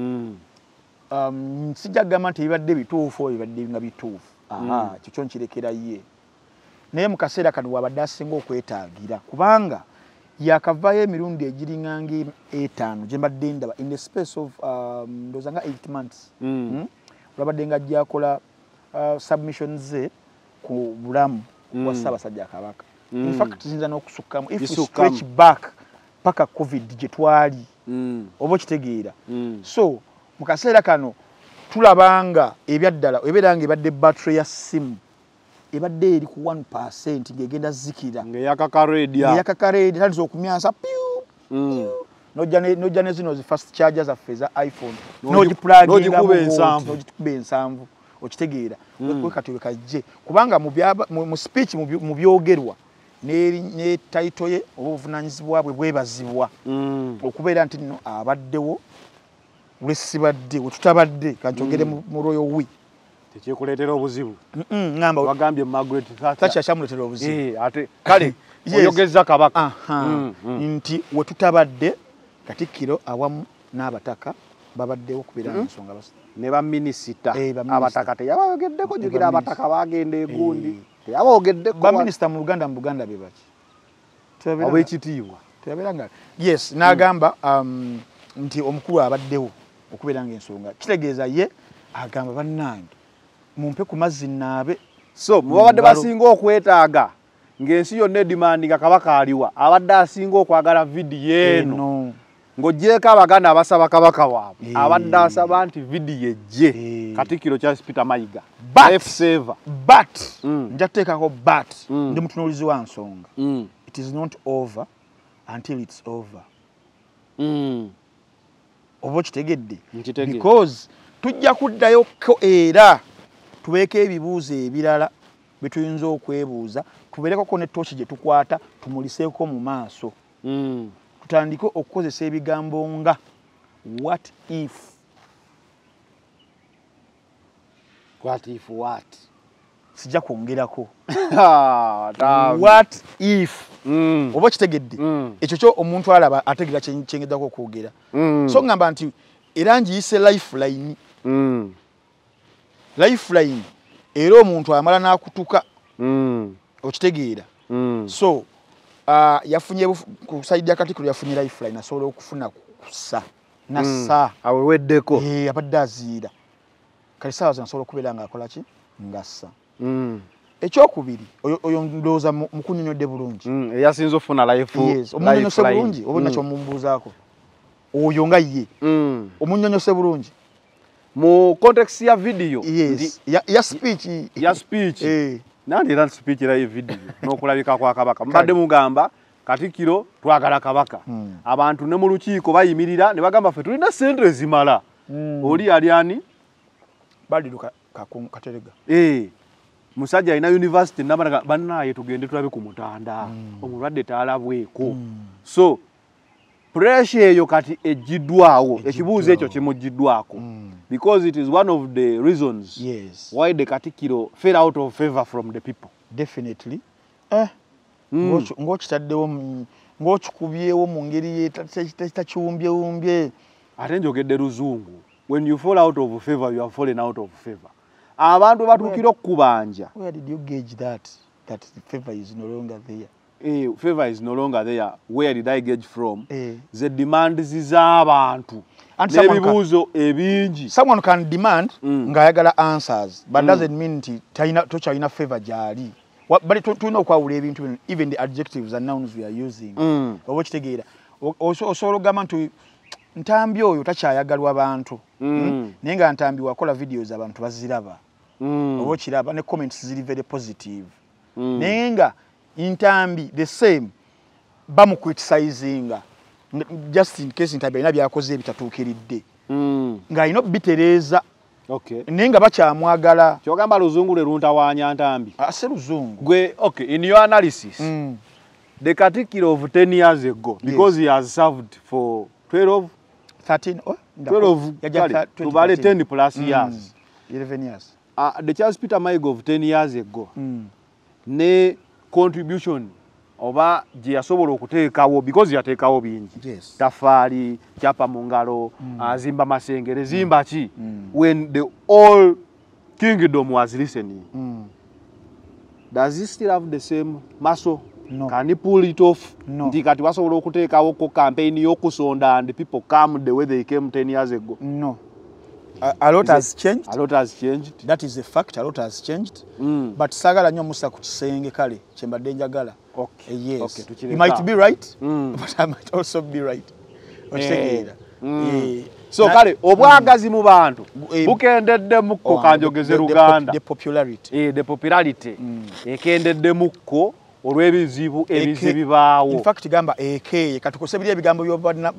sijja kugamba nti ebibadde bituufu ebibadde nga bituufu kyo nkirekera ye naye mu kaseera kano wabadde asinga okwetaagira kubanga yakavaayo emirundi egiringanga 5 gye mbadde ndaba in the space of ndowooza nga 8 months olabadde nga ajja akola submissions ze ku bulamu bwa Ssaabasajja Kabaka. In fact zinza n'okusukkamu if we stretch back paka covid gye twali oba kitegeera. So mu kaseera kano tulabanga ebyaddala ebeeranga ebadde battery ya simu ebadde eri ku 1% ng'egenda zikira ng'eyakakareedi tandisa okumyansa piu nojja ne zino zi fast charger zaffe za iPhone n'ogipulagingamu n'ogikuba ensanvu okitegeera wekati wekajje kubanga mu speech mu byogerwa ne title ye oba obuvunaanyizibwa bwe bwebazibwa okubeera nti nno abaddewo lwesibadde wetutabadde kankyogere mu royal we tekikuleetera obuzibu ngamba wagambye Margaret Thatcher kyamuleetera obuzibu ate kale oyogeza Kabaka nti wetutabadde Katikkiro awamu n'abataka babaddewo okubeera ensonga ne baminisita abataka teyabayogeddeko jjukira abataka bagenda egundi teyabayogeddeko baminisita mu Buganda be baki ab'ekitiibwa teyabeeranga yes n'agamba nti omukulu abaddewo okubeera ng'ensonga kitegeeza ye agamba bannange mumpe ku mazzi naabe so mubabadde basinga okwetaaga ng'ensi yonna edimandinga Kabaka aliwa abadde asinga okwagala vidiyo eno ng'ogyeko Abaganda abasaba Kabaka waabwe abadde asaba nti vidiyo ejje Katikkiro Charles Peter Mayiga but nja kuteekako but ndi mutunuulizi wa nsonga it is not over until it's over oba kitegedde because tujja kuddayoko era tubeeko ebibuuzo ebirala bye tuyinza okwebuuza tubeerekoko ne tooki gye tukwata tumuliseeko mu maaso tutandike okukozesa ebigambo nga what if what sijja kwongerako what if oba kitegedde ekyo kyo omuntu alaba ategeera kyengeddako okwogera so ngamba nti era ngiyise lifeline era omuntu amala n'akutuka okitegeera so yafunye ku side ya Katikkiro yafunye lifeline asobola okufuna kusa nassa aweweddeko abadde aziira kale saawa zino asobola okubeera ng'akola ki ngassa ekyokubiri oyo ndowooza mukunyonyodde bulungi eyasinza ofuna omunyonyose bulungi oba nakyo mumbuuzaako oyo nga ye omunyonyose bulungi mu context ya video ya speech nandi era speech era ye video n'okulabika kwa Kabaka mbadde mugamba Katikkiro twagala Kabaka abantu ne mu lukiiko bayimirira ne bagamba ffe tulina sente zimala oli aliani Badiru Katerega musajja alina university nabanaga bannaye tugende tulabe ku mutanda omulwadde taalabweko so pressure eyo kati ejiddwawo ekibuuzo ekyo kimujiddwako because it is one of the reasons why the Katikkiro fell out of favor from the people definitely ng'okitaddewo ng'okikubyewo mu ngeri ye takiwumbyewumbye ate njogedde luzungu when you fall out of favor you have fallen out of favor abantu batuukira okubanja where did you gauge that the favor is no longer there favor is no longer there where did I gauge from the demands z'abantu n'ebibuuzo ebingi someone can demand ng'ayagala answers but doesn't mean nti tokyalina favor gyali but tulina okwawula ebintu bino even the adjectives and nouns we are using oba kitegeera osobola ogamba nti ntambi oyo takyayagalwa bantu naye nga ntambi wakola videos abantu baziraba oba kiraba ne comments ziri very positive naye nga ntambi the same bamu criticizinga just in case ntambi alina byakoze ebitatuukiridde ng'alina obitereeza naye nga bakyamwagala kyogamba luzungu lwe luntawaanya ntambi se luzungu gwe in your analysis the Katikkiro of 10 years ago because he has served for 12 tubale 10 plus years 11 years the Charles Peter Mayiga of 10 years ago ne contribution oba gye yasobola okuteekawo because yateekawo bingi tafaali kyapa mu ngalo azimba masengere zimba ki when the all kingdom was listening does he still have the same muscle? No. Can he pull it off? No. Ndi kati wasobola okuteekawo ko campaign y'okusonda and people come the way they came 10 years ago? No. A lot has changed. A lot has changed. That is a fact. A lot has changed. But sagala nyo musa ku kisenge kale kyembadde njagala. Okay. Yes. Okay, you might be right, but I might also be right. So kale obwagazi mu bantu bukendedde mukko kanjogeze Luganda. The popularity. The popularity. Ekendedde mukko olw'ebizibu ebizibibaawo. In fact gamba ekeye katukosebiri ebigambo byobadna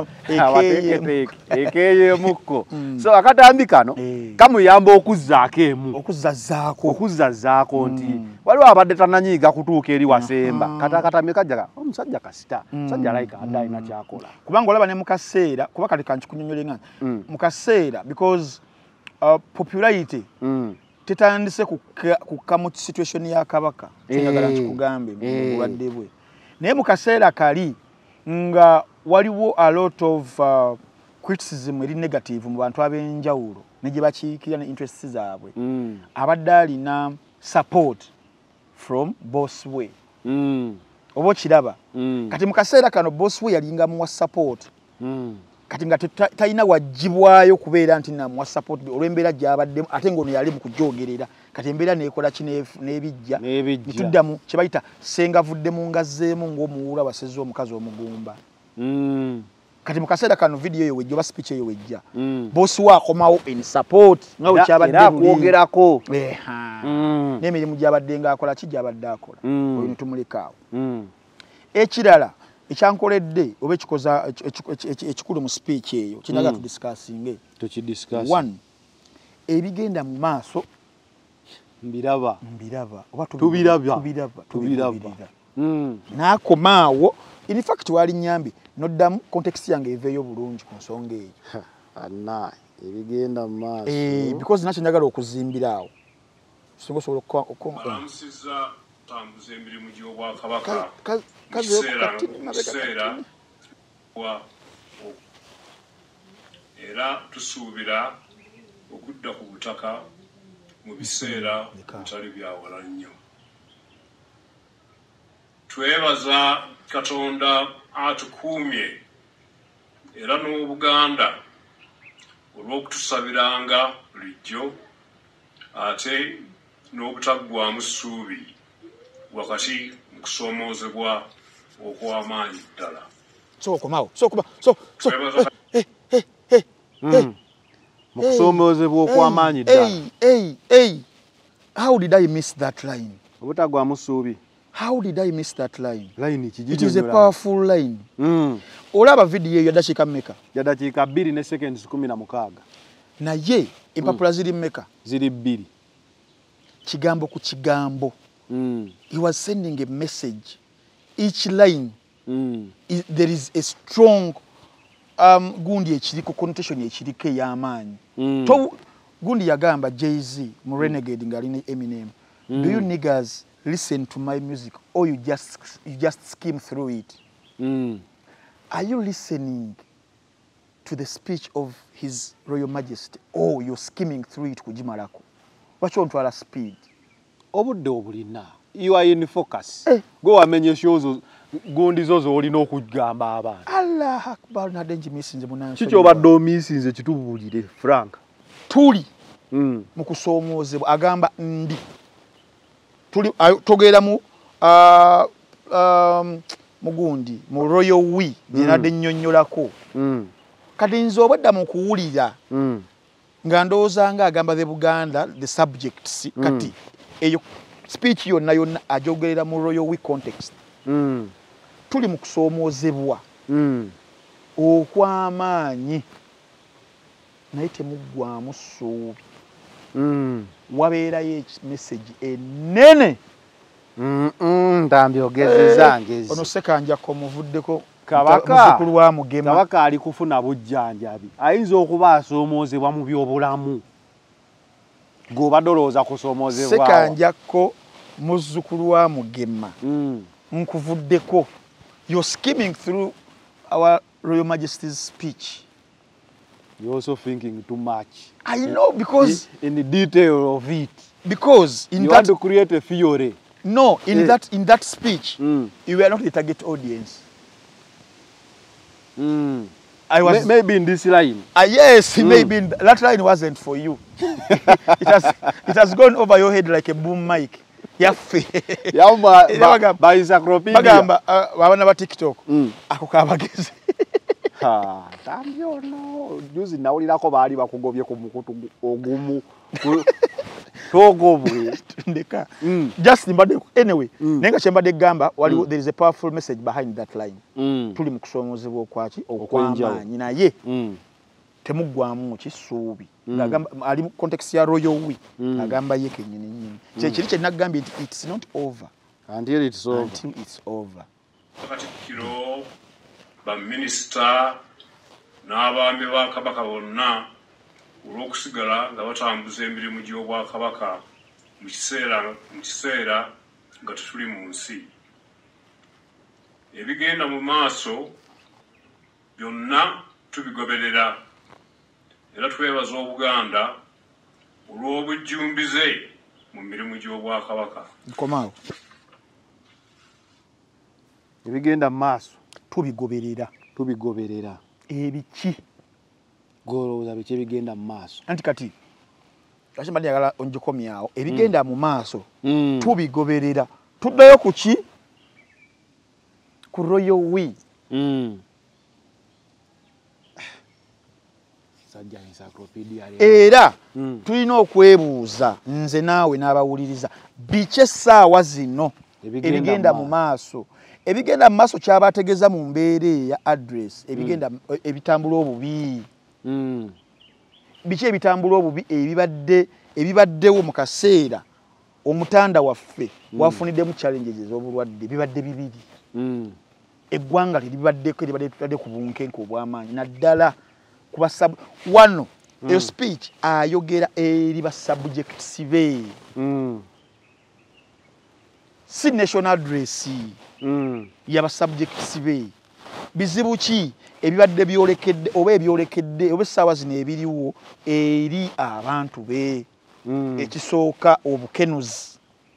ekeye mukko. So akatambi kano kamuyamba okuzzaako emu. Okuzzaako nti waliwo abadde tananyiiga kutuuka eri wasemba. Katakatamye kajjaga omusajja kasita. Musajja like adayina kyakola. Kubanga olaba ne mukaseera kuba kale kanchikunyonyole ngana. Mukaseera because popularity tetandise kukka mu situation ya kabaka kyagala nkikugambe mu bulwadde bwe naye mu kaseera kali nga waliwo a lot of criticism eri negative mu bantu ab'enjawulo ne gye bakiikira ne interests zaabwe abadde alina support from Bosswe oba okiraba kati mu kaseera kano Bosswe yalinga muwa support kati nga talina wajibwayo kubeera nti namuwa support olw'embeera gy'abaddemu ate ng'ono yali mu kujogerera kati embeera neekola ki n'ebijja netuddamu kye bayita sengavuddemu ngazzeemu ng'omuwuula wasezze omukazi omugumba kati mu kaseera kano vidiyo eyo wejja oba speech eyo wejja boosi we akomawo in support nga wekyabadde akwogerako n'emirimu gy'abadde ng'akola ki gy'abadde akola oyo ne tumulekaawo ekirala ekyankoledde oba ekikoza ekikulu mu speech eyo kinaga tudiscussinge one ebigenda mu maaso mbiraba oba tubiraba n'akomaawo in fact wali nyambi noddamu context yange eveeyo bulungi ku nsonga eyo ebigenda mu maaso because nakyo njagala okuzimbira awo sobola tambuza emirimu gy'obwakabaka kiseera era tusuubira okudda ku butaka mu biseera bitali byawala nnyo. Twebaza Katonda atukuumye era n'Obuganda olw'okutusabiranga bulijjo ate n'obutaggwaamu ssuubi wakati mu kusoomoozebwa okw'amaanyi ddala. Mu kusoomoozebwa okw'amaanyi ddala. How did I miss that line? Obutaggwaamu ssuubi. How did I miss that line? It is a powerful line. Olaba video eyo yadakiika mmeka? Yadakiika 2 ne seconds 16. Naye empapula ziri mmeka? Ziri 2. Kigambo ku kigambo. He was sending a message. Each line, there is a strong gundi ekiriko connotation ekiriko ey'amaanyi. Gundi yagamba Jay-Z mu Renegade ngali ne Eminem. Do you niggas listen to my music or you just skim through it? Are you listening to the speech of His Royal Majesty or you're skimming through it kujimalako? What you want to speed? Obudde obulina. You are in focus. Go amenye shows gundi zozo olina okugamba abantu. Allah akbar na denji misinze munanso. Kiki obadde omisinze kitubulire Frank. Tuli mu kusoomozebwa agamba ndi. Tuli togera mu mugundi mu Royal We dinade nnyonnyolako. Kati nzo obadda mu kuwulira. Nga ndowooza nga agamba the Buganda the subjects kati eyo speech yonna ajogerera mu Royal We context. Tuli mu kusoomoozebwa okw'amaanyi naye temuggwaamu ssuubi. Wabeerayo message enene. Ndambyogezeza ngezi. Ono Ssekanjakko muvuddeko muzzukulu wa Mugema. Kabaka ali kufuna bujjanjabi. Ayinza okuba asoomoozebwa mu byobulamu. G'obadde olowooza kusoomoozebwa. Ssekanjakko muzzukulu wa Mugema. Nkuvuddeko. You're skimming through our Royal Majesty's speech. You're also thinking too much. I know because in the detail of it. Because in you that want to create a theory. No, in that speech, you were not the target audience. maybe in this line. Yes, maybe that line wasn't for you. It has gone over your head like a boom mic. Yaffe. Yamba ba encyclopedia. Bagamba babana ba TikTok. Ako kabagezi. Ha, tambyo no. Juzi nawulirako baali bakugobye ku mukutu ogumu. Togobwe. Ndeka. Just anyway, nenga chembade gamba wali there is a powerful message behind that line. Tuli mu kusomozebwa kwaki okwamaanyi naye. Temugwamu kisuubi. Agamba ali mu context ya royal we. Agamba yeke nyini. Kiri kye nagamba it's not over until it's over. Katikkiro ba minister n'abaami ba Kabaka bonna olw'okusigala nga batambuza emirimu gy'Obwakabaka mu kiseera nga tutuli mu nsi. Ebigenda mu maaso byonna tubigoberera era twebaza Obuganda olw'obujjumbize mu mirimu gy'Obwakabaka. Nkomaawo. Ebigenda mu maaso tubigoberera. Ebiki golowooza biki ebigenda mu maaso? Anti kati kati mbadde yagala ongikomyawo ebigenda mu maaso tubigoberera. Tuddayo ku ki? Ku royal we. Era tulina okwebuuza nze naawe n'abawuliriza biki essaawa zino ebigenda mu maaso. Ebigenda mu maaso kyabategeeza mu mbeera ya address ebigenda ebitambula obubi. Biki ebitambula obubi ebibaddewo mu kaseera omutanda waffe wafuniddemu challenges ez'obulwadde bibadde bibiri. Eggwanga libadde ku bunkenke obw'amaanyi naddala kuba wano eyo speech ayogera eri ba subjects be. Si national address yaba subjects be. Bizibu ki ebibadde byolekedde oba ebyolekedde oba essaawa zino ebiriwo eri abantu be. Ekisooka obukenuzi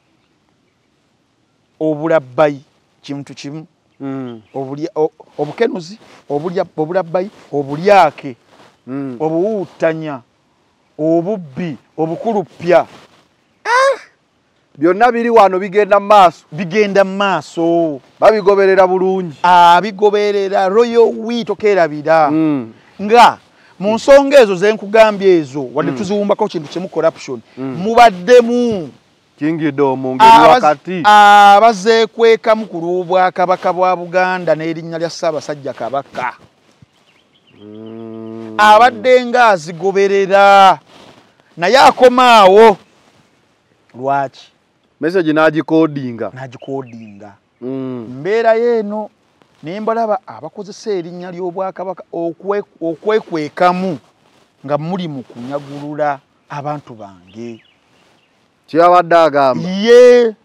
obulabbayi kintu kimu. Obukenuzi obulabbayi obulyake obuwuutanya obubbi obukulupya byonna biri wano bigenda mu maaso babigoberera bulungi. Abigoberera royal we tokerabira nga mu nsonga ezo zenkugambye ezo wadde tuziwumbako kintu kimu corruption mubaddemu Kingdom ngeri wakati abazeekweka mu Bwakabaka bwa Buganda n'erinnya lya Ssaabasajja Kabaka abadde nga azigoberera naye akomaawo lwaki message nagikodinga mbeera yeeno nembalaba abakozesa erinnya ly'Obwakabaka okwekwekamu nga muli mu kunyagulula abantu bange. Kyabadde agamba ye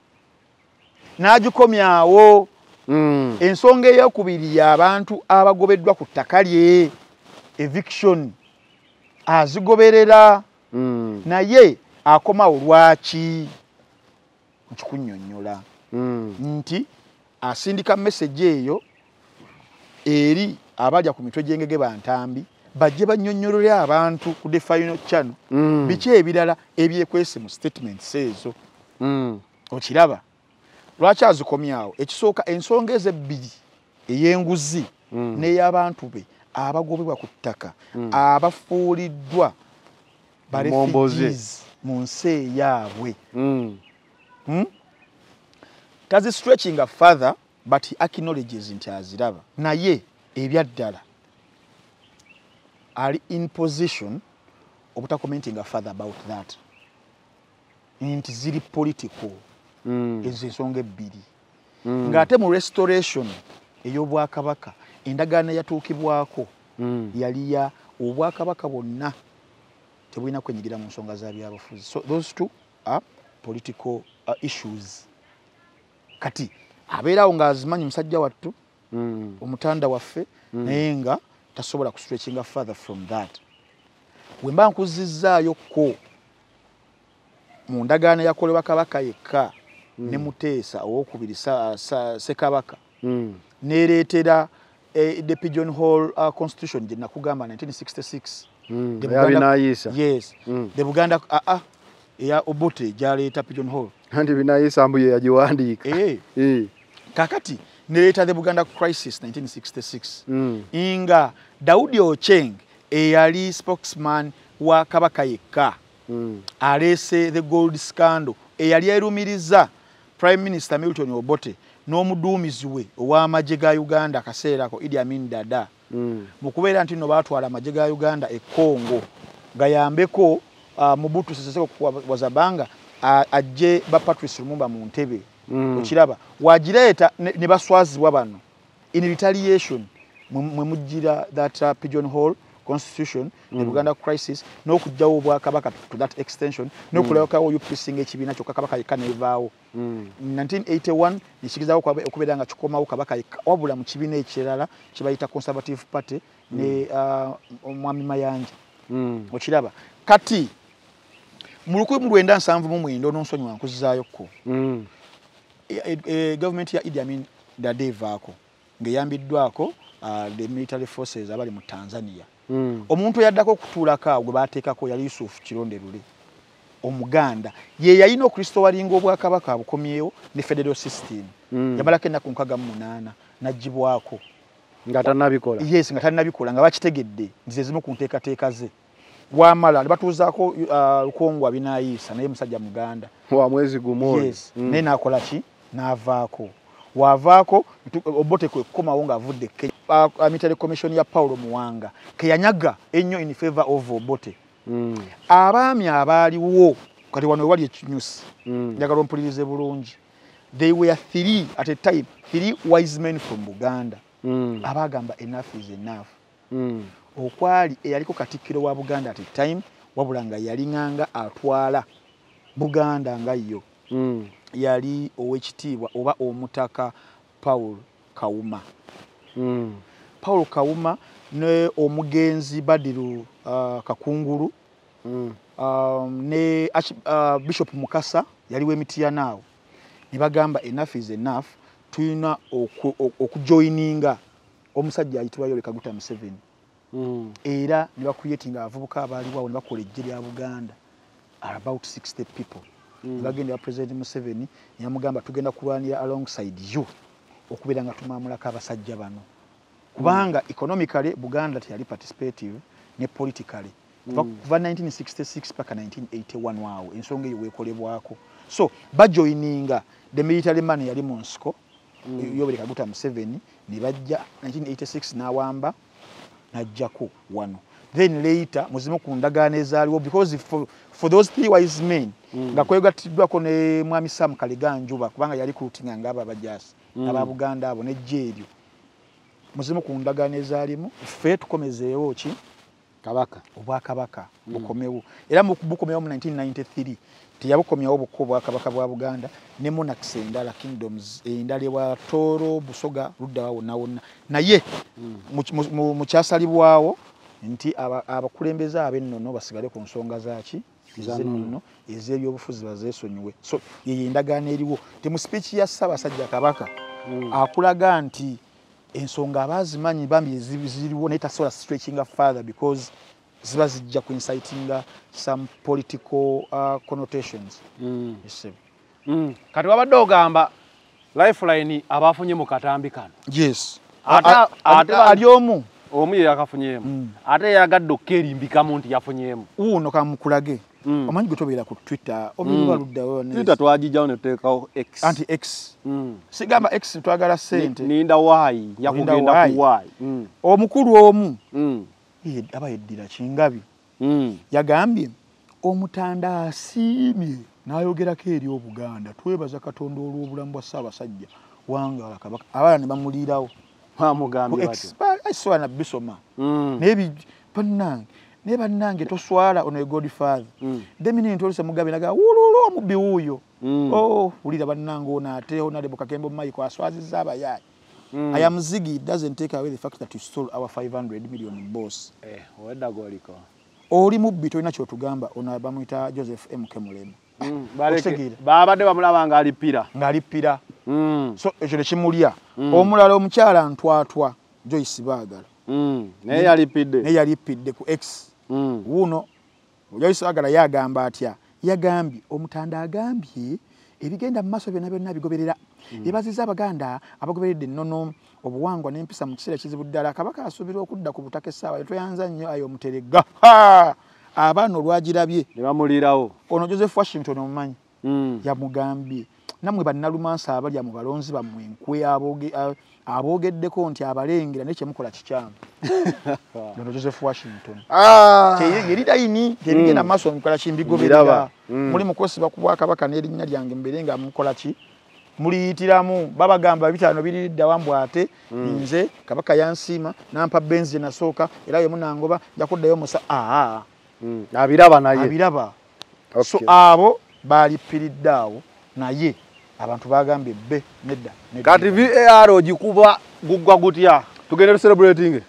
n'agikomyawo. Ensonga eyokubiri y'abantu abagobeddwa ku ttaka lye eviction azigoberera naye akomawo lwaki nkikunnyonnyola nti asindika message eyo eri abalya ku mitwe gy'engege bantambi bajje bannyonnyolole abantu ku the final channel biki ebirala ebyekwese mu statements ezo. Okiraba lwaki azikomyawo? Ekisooka ensonga ezebbiri ey'enguzi n'ey'abantu be abagobebwa ku ttaka abafuuliddwa ba refugees mu nsi eyaabwe. Tazi stretching further but he acknowledges nti aziraba naye ebyaddala ali in position obuta commenting further about that nti ziri political ezo ensonga ebbiri ng'ate mu restoration ey'Obwakabaka endagaano yatuukibwako yali ya Obwakabaka bwonna tebulina kwenyigira mu nsonga za byabufuzi. So those two are political issues. Kati abeerawo ng'azimanyi musajja wattu omutanda waffe naye nga tasobola ku stretching further from that. Bwe mba nkuzizzaayo ko mu ndagaano yakolebwa Kabaka yekka ne Muteesa owokubiri Ssekabaka neereetera the Pigeonhole Constitution jina kugamba 1966. Yes. The Buganda ya Obote jaleta Pigeonhole. Andi binayisa ambuye yajiwandika. Kakati nileta the Buganda Crisis 1966. Inga Daudi Ocheng eyali spokesman wa Kabaka yekka. Alese the gold scandal eyali erumiriza Prime Minister Milton Obote n'omuduumizi we ow'amagye ga Uganda akaseerako Idi Amin Dada. Mukubeera nti no baatwala amagye ga Uganda e Congo gayambeko Mobutu Sese Seko Wazabanga ajje ba Patrice Lumumba mu ntebe. Okiraba wagireeta ne baswazibwa bano in retaliation mwe mujjira that Pigeonhole Constitution, the Buganda Crisis, no kujjawo Kabaka to that extension, no kuleka UPC ng'ekibiina kyokka Kabaka yekka nevaawo. 1981 nikigezaako okubeera nga kikomawo Kabaka yekka wabula mu kibiina ekirala kye bayita Conservative Party ne Mwami Mayanja. Okiraba kati mu 1979 n'onsonyiwa nkuzizaayokko government ya Idi Amin Dada evaako ng'eyambiddwako the military forces abali mu Tanzania. Omuntu yaddako okutuulako gwe baateekako yali Yusuf Kironde-Lule Omuganda ye yalina Okristo walinga obwakabaka abukomyewo ne federal system yamalako ennaku 68 n'aggyibwako nga tannabikola. Yes, nga tannabikola nga bakitegedde nti ezimu ku nteekateeka ze wamala ne batuuzaako Lukongo abinaayisa naye musajja Muganda wa mwezi gumu. Yes, naye n'akola ki n'avaako wavaako Obote kwe kukomawo ng'avudde Kenya. Military Commission ya Paulo Muwanga ke yanyaga ennyo in favor of Obote. Abaami abaaliwo kati wano wali ekinyusi njagala ompulirize bulungi. They were at a time three wise men from Buganda abagamba enough is enough. Okwali eyaliko Katikkiro wa Buganda at a time wabula nga yalinganga atwala Buganda nga yo yali owekitiibwa oba omutaka Paul Kawuma. Paul Kawuma ne omugenzi Badiru Kakungulu ne Bishop Mukasa yaliwo emitiya naawo ne bagamba enough is enough, tulina okujoininga omusajja ayitibwa Yoweri Kaguta Museveni. Era ne bakreatinga abavubuka abaaliwo ne bakola ejje lya Buganda about 60 people. Bagenda President Museveni yamugamba tugenda kulwanira alongside you okubeera nga tumamulako abasajja bano. Kubanga economically Buganda teyali participative ne politically. Kuva 1966 paka 1981 waawo ensonga eyo weekolebwako. So bajoininga the military man yali mu nsiko Yoweri Kaguta Museveni ne bajja 1986 n'awamba najjako wano. Then later muzimu ku ndagaano ezaaliwo because for those three wise men nga kwegatiddwako ne Mwami Sam Kaleganjuba kubanga yali kurutinga ngaba abajasi aba Buganda abo ne jeryo muzimu ku ndagaano ezaalimu ffe tukomezeewo ki Kabaka obwakabaka bukomewo era mu bukomewo mu 1993 teyabukomyawo bukko obwakabaka bwa Buganda ne monarchs endala kingdoms endala wa Toro Busoga ludda wonna wonna naye mu kyasalibwawo nti abakulembeze ab'ennono basigale ku nsonga zaaki z'ennono ez'ebyobufuzi bazeesonyiwe. So ye endagaano eriwo te mu speech ya Ssaabasajja Kabaka akulaga nti ensonga abazimanyi bambi ziriwo naye tasobola stretching further because ziba zijja ku inciting some political connotations. Kati wabadde ogamba lifeline abafunye mu katambi kano. Yes. Ate ali omu ye yakafunyemu ate yagadde okerimbikamu nti yafunyemu uno kamukulage omanyi gwe tobeera ku Twitter obiwa luddawo ne Twitter twagijjawo ne tuteekawo X anti X sigamba X twagala sente ninda wayi yakugenda ku wayi omukulu omu aba yeddira Kingabi yagambye omutanda asiimye n'ayogerako eri Obuganda twebaza Katonda olw'obulamu bwa Ssaabasajja Wangala Kabaka abaana ne bamuliirawo bamugambye bati swana bisoma nebi bannange toswala ono Godfather demini ntolisa Mugabe naga wululu omubbi wuyo ulira bannange ono ate Honorable Kakembo Mike aswazizza abayayi. I am Ziggy doesn't take away the fact that you stole our 500 million boss. Owedda goliko oli mubbi tolina kyotugamba ono bamuyita Joseph M. Kemulemu babadde bamulaba ng'alippira so ekyo nekimulya omulala omukyala Ntwatwa Joyce Baagala naye yalipidde ku X wuno Joyce Baagala yagamba atya yagambye Omutanda agambye ebigenda mu maaso byonna bigoberera yebaziza Abaganda abagoberedde ennono obuwangwa n'empisa mu kiseera kizibu ddala Kabaka asuubirwa okudda ku butaka essaawa toyanza nnyo ayo Omuterega abaana olwagirabye ne bamulirawo ono Joseph Washington omumanyi yamugambye namwe bannalumansi abalya mu balonzi bammwe enkwe aboogeddeko nti abalengera ne kyemukola kikyamu ono Joseph Washington yeridayini ebigenda mu maaso mukola kimbigoberera muli mukosiba ku Bwakabaka n'erinnya lyange mbere nga mukola ki muliyitiramu babagamba bitaano biridda wambwate nze Kabaka yansiima nampa benzi nasooka era yo munangoba jakuddayo musa abiraba naye abiraba so abo balipiriddawo naye abantu bagambye be nedda kati VAR ogikuba guggwa gutya tugende celebrating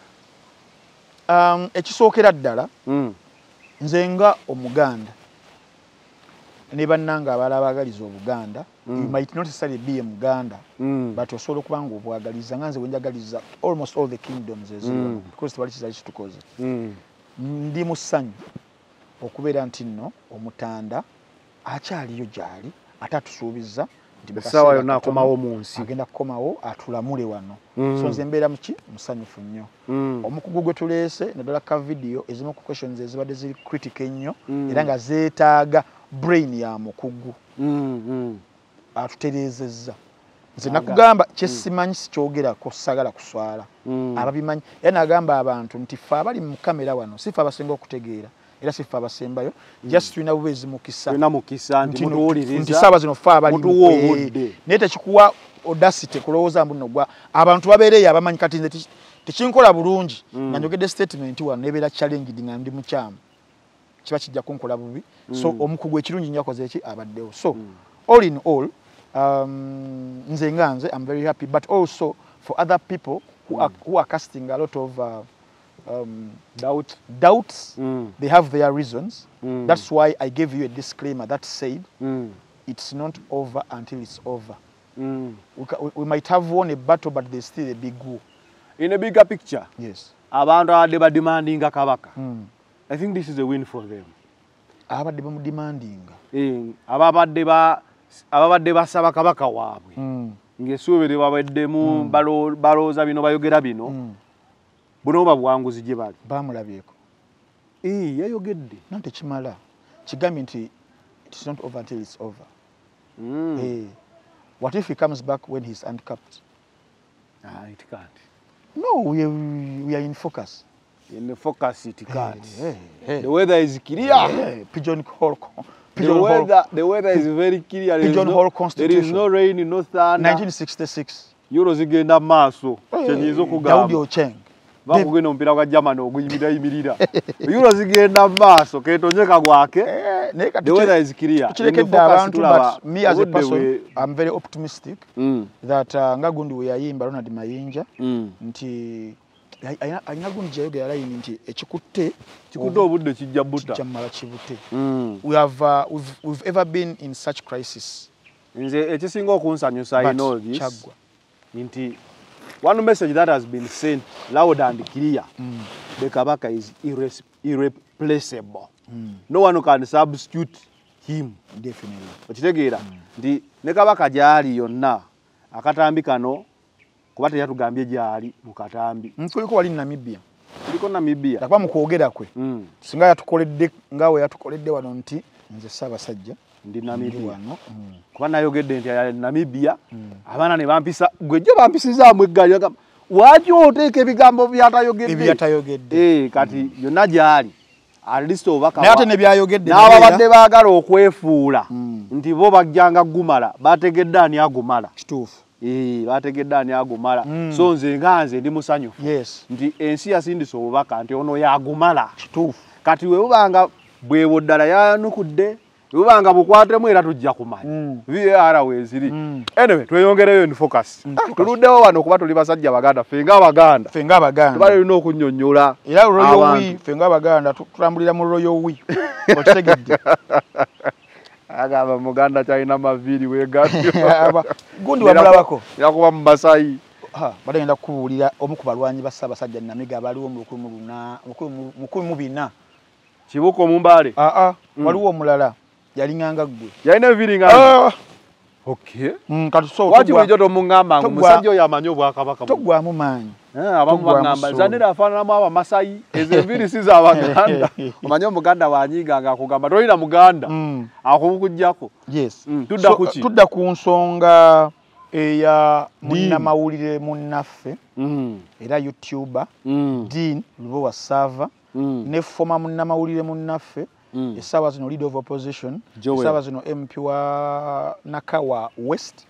ekisookera ddala nze nga Omuganda ne bannanga abalabagaliza Obuganda you might not necessarily be a Muganda but osobola okuba nga obwagaliza nga nze wenjagaliza almost all the kingdoms eziriwo because tewali kizali kitukoze ndi mu ssanyu okubeera nti nno Omutanda akyaliyo gyali ate atusuubiza nti essaawa yonna akomawo mu nsi agenda kukomawo atulamule wano so nze mbeera muki musanyufu nnyo omukugu gwe tuleese naddala ka video ezimu ku questions ezibadde ziri critic ennyo era nga zeetaaga brain ya mukugu atutereezezza nze nakugamba kyesimanyi sikyogerako sagala kuswala ababimanyi era nagamba abantu nti ffe abali mu kamera wano sife abasinga okutegeera era sife abasembayo just tulina bubeezi mukisa nti saaba zino ffe abali naye tekikuwa audacity kulowooza mbu nno gwa abantu babeereyo abamanyi kati nze tekinkola bulungi nga njogedde statement wano nebeera challenged nga ndi mukyamu kiba kijja kunkola bubi so omukugu ekirungi nnyo akoze eki abaddewo so all in all nze nga nze I'm very happy but also for other people who are casting a lot of doubts they have their reasons that's why I gave you a disclaimer that said it's not over until it's over we might have won a battle but there's still a big war in a bigger picture yes abantu abadde bademandinga Kabaka I think this is a win for them abadde bamudemandinga ababadde basaba Kabaka waabwe ng'essuubire babaddemu balooza bino bayogera bino buno babuwanguzi gye bali bamulabyeko yayogedde nante kimala kigambye nti it's not over until it's over what if he comes back when he's uncapped it can't no we are in focus in the focus it can't the weather is clear the weather is very clear there is no rain no thunder 1966 Euro zigenda maaso kyenyizo kugamba Daudi Ocheng bakugenda ompira kwa Germany oguyimirira Euro zigenda maaso ketonyeka gwake the weather is clear kirekedde abantu but me as a person I'm very optimistic that nga gundi we yayimba Ronald Mayinja nti ayina gundi jayogera line nti ekikutte obudde kijja buta kyamala kibute we've ever been in such crisis nze ekisinga okunsanyusa in all this nti one message that has been sent loud and clear the Kabaka is irreplaceable no one can substitute him definitely okitegeera nti ne Kabaka gyali yonna akatambi kano kuba teyatugambye gyali mu katambi kuliko wali Namibia kuliko Namibia takuba mu kwogera kwe singa yatukoledde ngawe yatukoledde wano nti nze Ssaabasajja ndi Namibia wano kuba nayogedde nti Namibia abaana ne bampisa gwejjo bampisizaamu eggali agamba waki oteeka ebigambo byatayogedde kati yonna gyali at least obaka naye ate ne byayogedde n'ababadde baagala okwefuula nti bo bajjanga gumala bategedde ani agumala kituufu bategedde ani agumala so nze nga nze ndi musanyufu nti ensi yasindisa obubaka nti ono yagumala kituufu kati we bubanga bwebo ddala yanukudde bubanga bukwatemu era tujja kumanya VAR weziri anyway tweyongereyo in focus tuluddewo wano kuba tuli basajja Baganda fenga Abaganda tubalina okunnyonnyola era royal we fenga Abaganda tutambulira mu royal we okitegedde agamba Muganda kyalina maviiri wegatyo gundi wamulabako yakuba mu Masai badagenda kubuulira omu ku balwanyi ba Ssaabasajja Namiga abaliwo mu 14 Kibuko Mumbale. Waliwo omulala yalinganga ggwe. Yalina viringa. Okay. Katuso. Wati wejoto mungamba musajja oyo amanyo bwakabaka. Togwamu maanyi. Abamu bagamba zanira afaanana mu aba Masai ezeviri siza abaganda. Omanyo muganda wanyiga nga akugamba tolina muganda. Akubukujjako. Yes. Tudda kuki? Tudda ku nsonga eya munnamawulire munnaffe. Era YouTuber. Dean Lubowa Sava. Ne former munnamawulire munnaffe. Essaawa zino leader of opposition. Essaawa zino MP wa Nakawa West.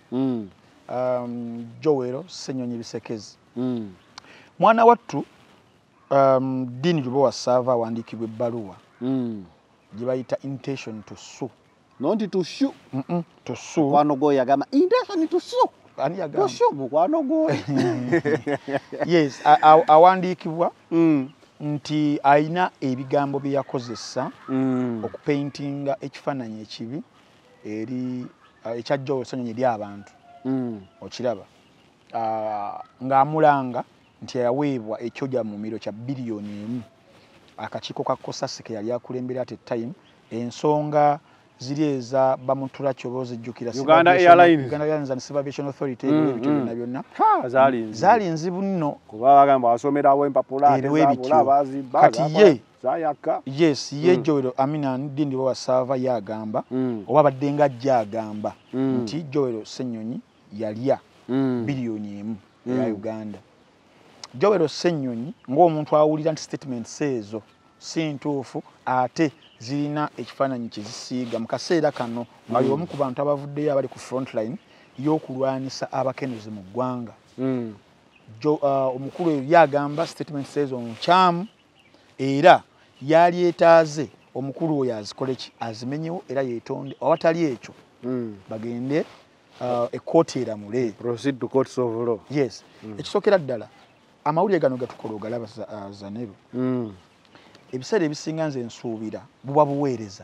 Joel Ssenyonyi Bisekezi. Mwana wattu Dean Lubowa Sava awandiikibwa ebbaluwa gye bayita intention to sue. Nonti to sue. To sue. Kwano go yagamba intention to sue. Ani yagamba? To sue mukwano go. Yes, awandiikibwa nti ayina ebigambo bye yakozesa okupaintinga ekifaananyi ekibi eri ekya Joel Ssenyonyi eri abantu. Okiraba ng'amulanga nti yaweebwa ekyoja mu miro kya biliyoni 1 akakiiko ka Kosasi ke yali akulembera at time. Ensonga ziri eza bamutula kyobo zijjukira Uganda Airlines and Civil Aviation Authority byonna byonna zaali nzibu nno kuba bagamba asomerawo empapula kati ye zayaka. Yes, ye Joel Amina Dean Lubowa Sava yagamba oba badde nga ajja agamba nti Joel Ssenyonyi yalya biliyoni 1 ya Uganda. Joel Ssenyonyi ng'omuntu awulira nti statements ezo si ntuufu ate zirina ekifaananyi kizisiiga mu kaseera kano nga y'omu ku bantu abavuddeyo abali ku frontline y'okulwanisa abakenuzi mu ggwanga. Omukulu oyo yagamba statements ezo nkyamu era yalyetaaze omukulu oyo azikole ki azimenyewo era yeetonde awatali ekyo bagende ekkooti eramule. Proceed to courts of law. Yes. Ekisookera ddala amawulire gano gatukola ogalaba Zanero. Ebiseera ebisinga nze nsuubira buba buweereza.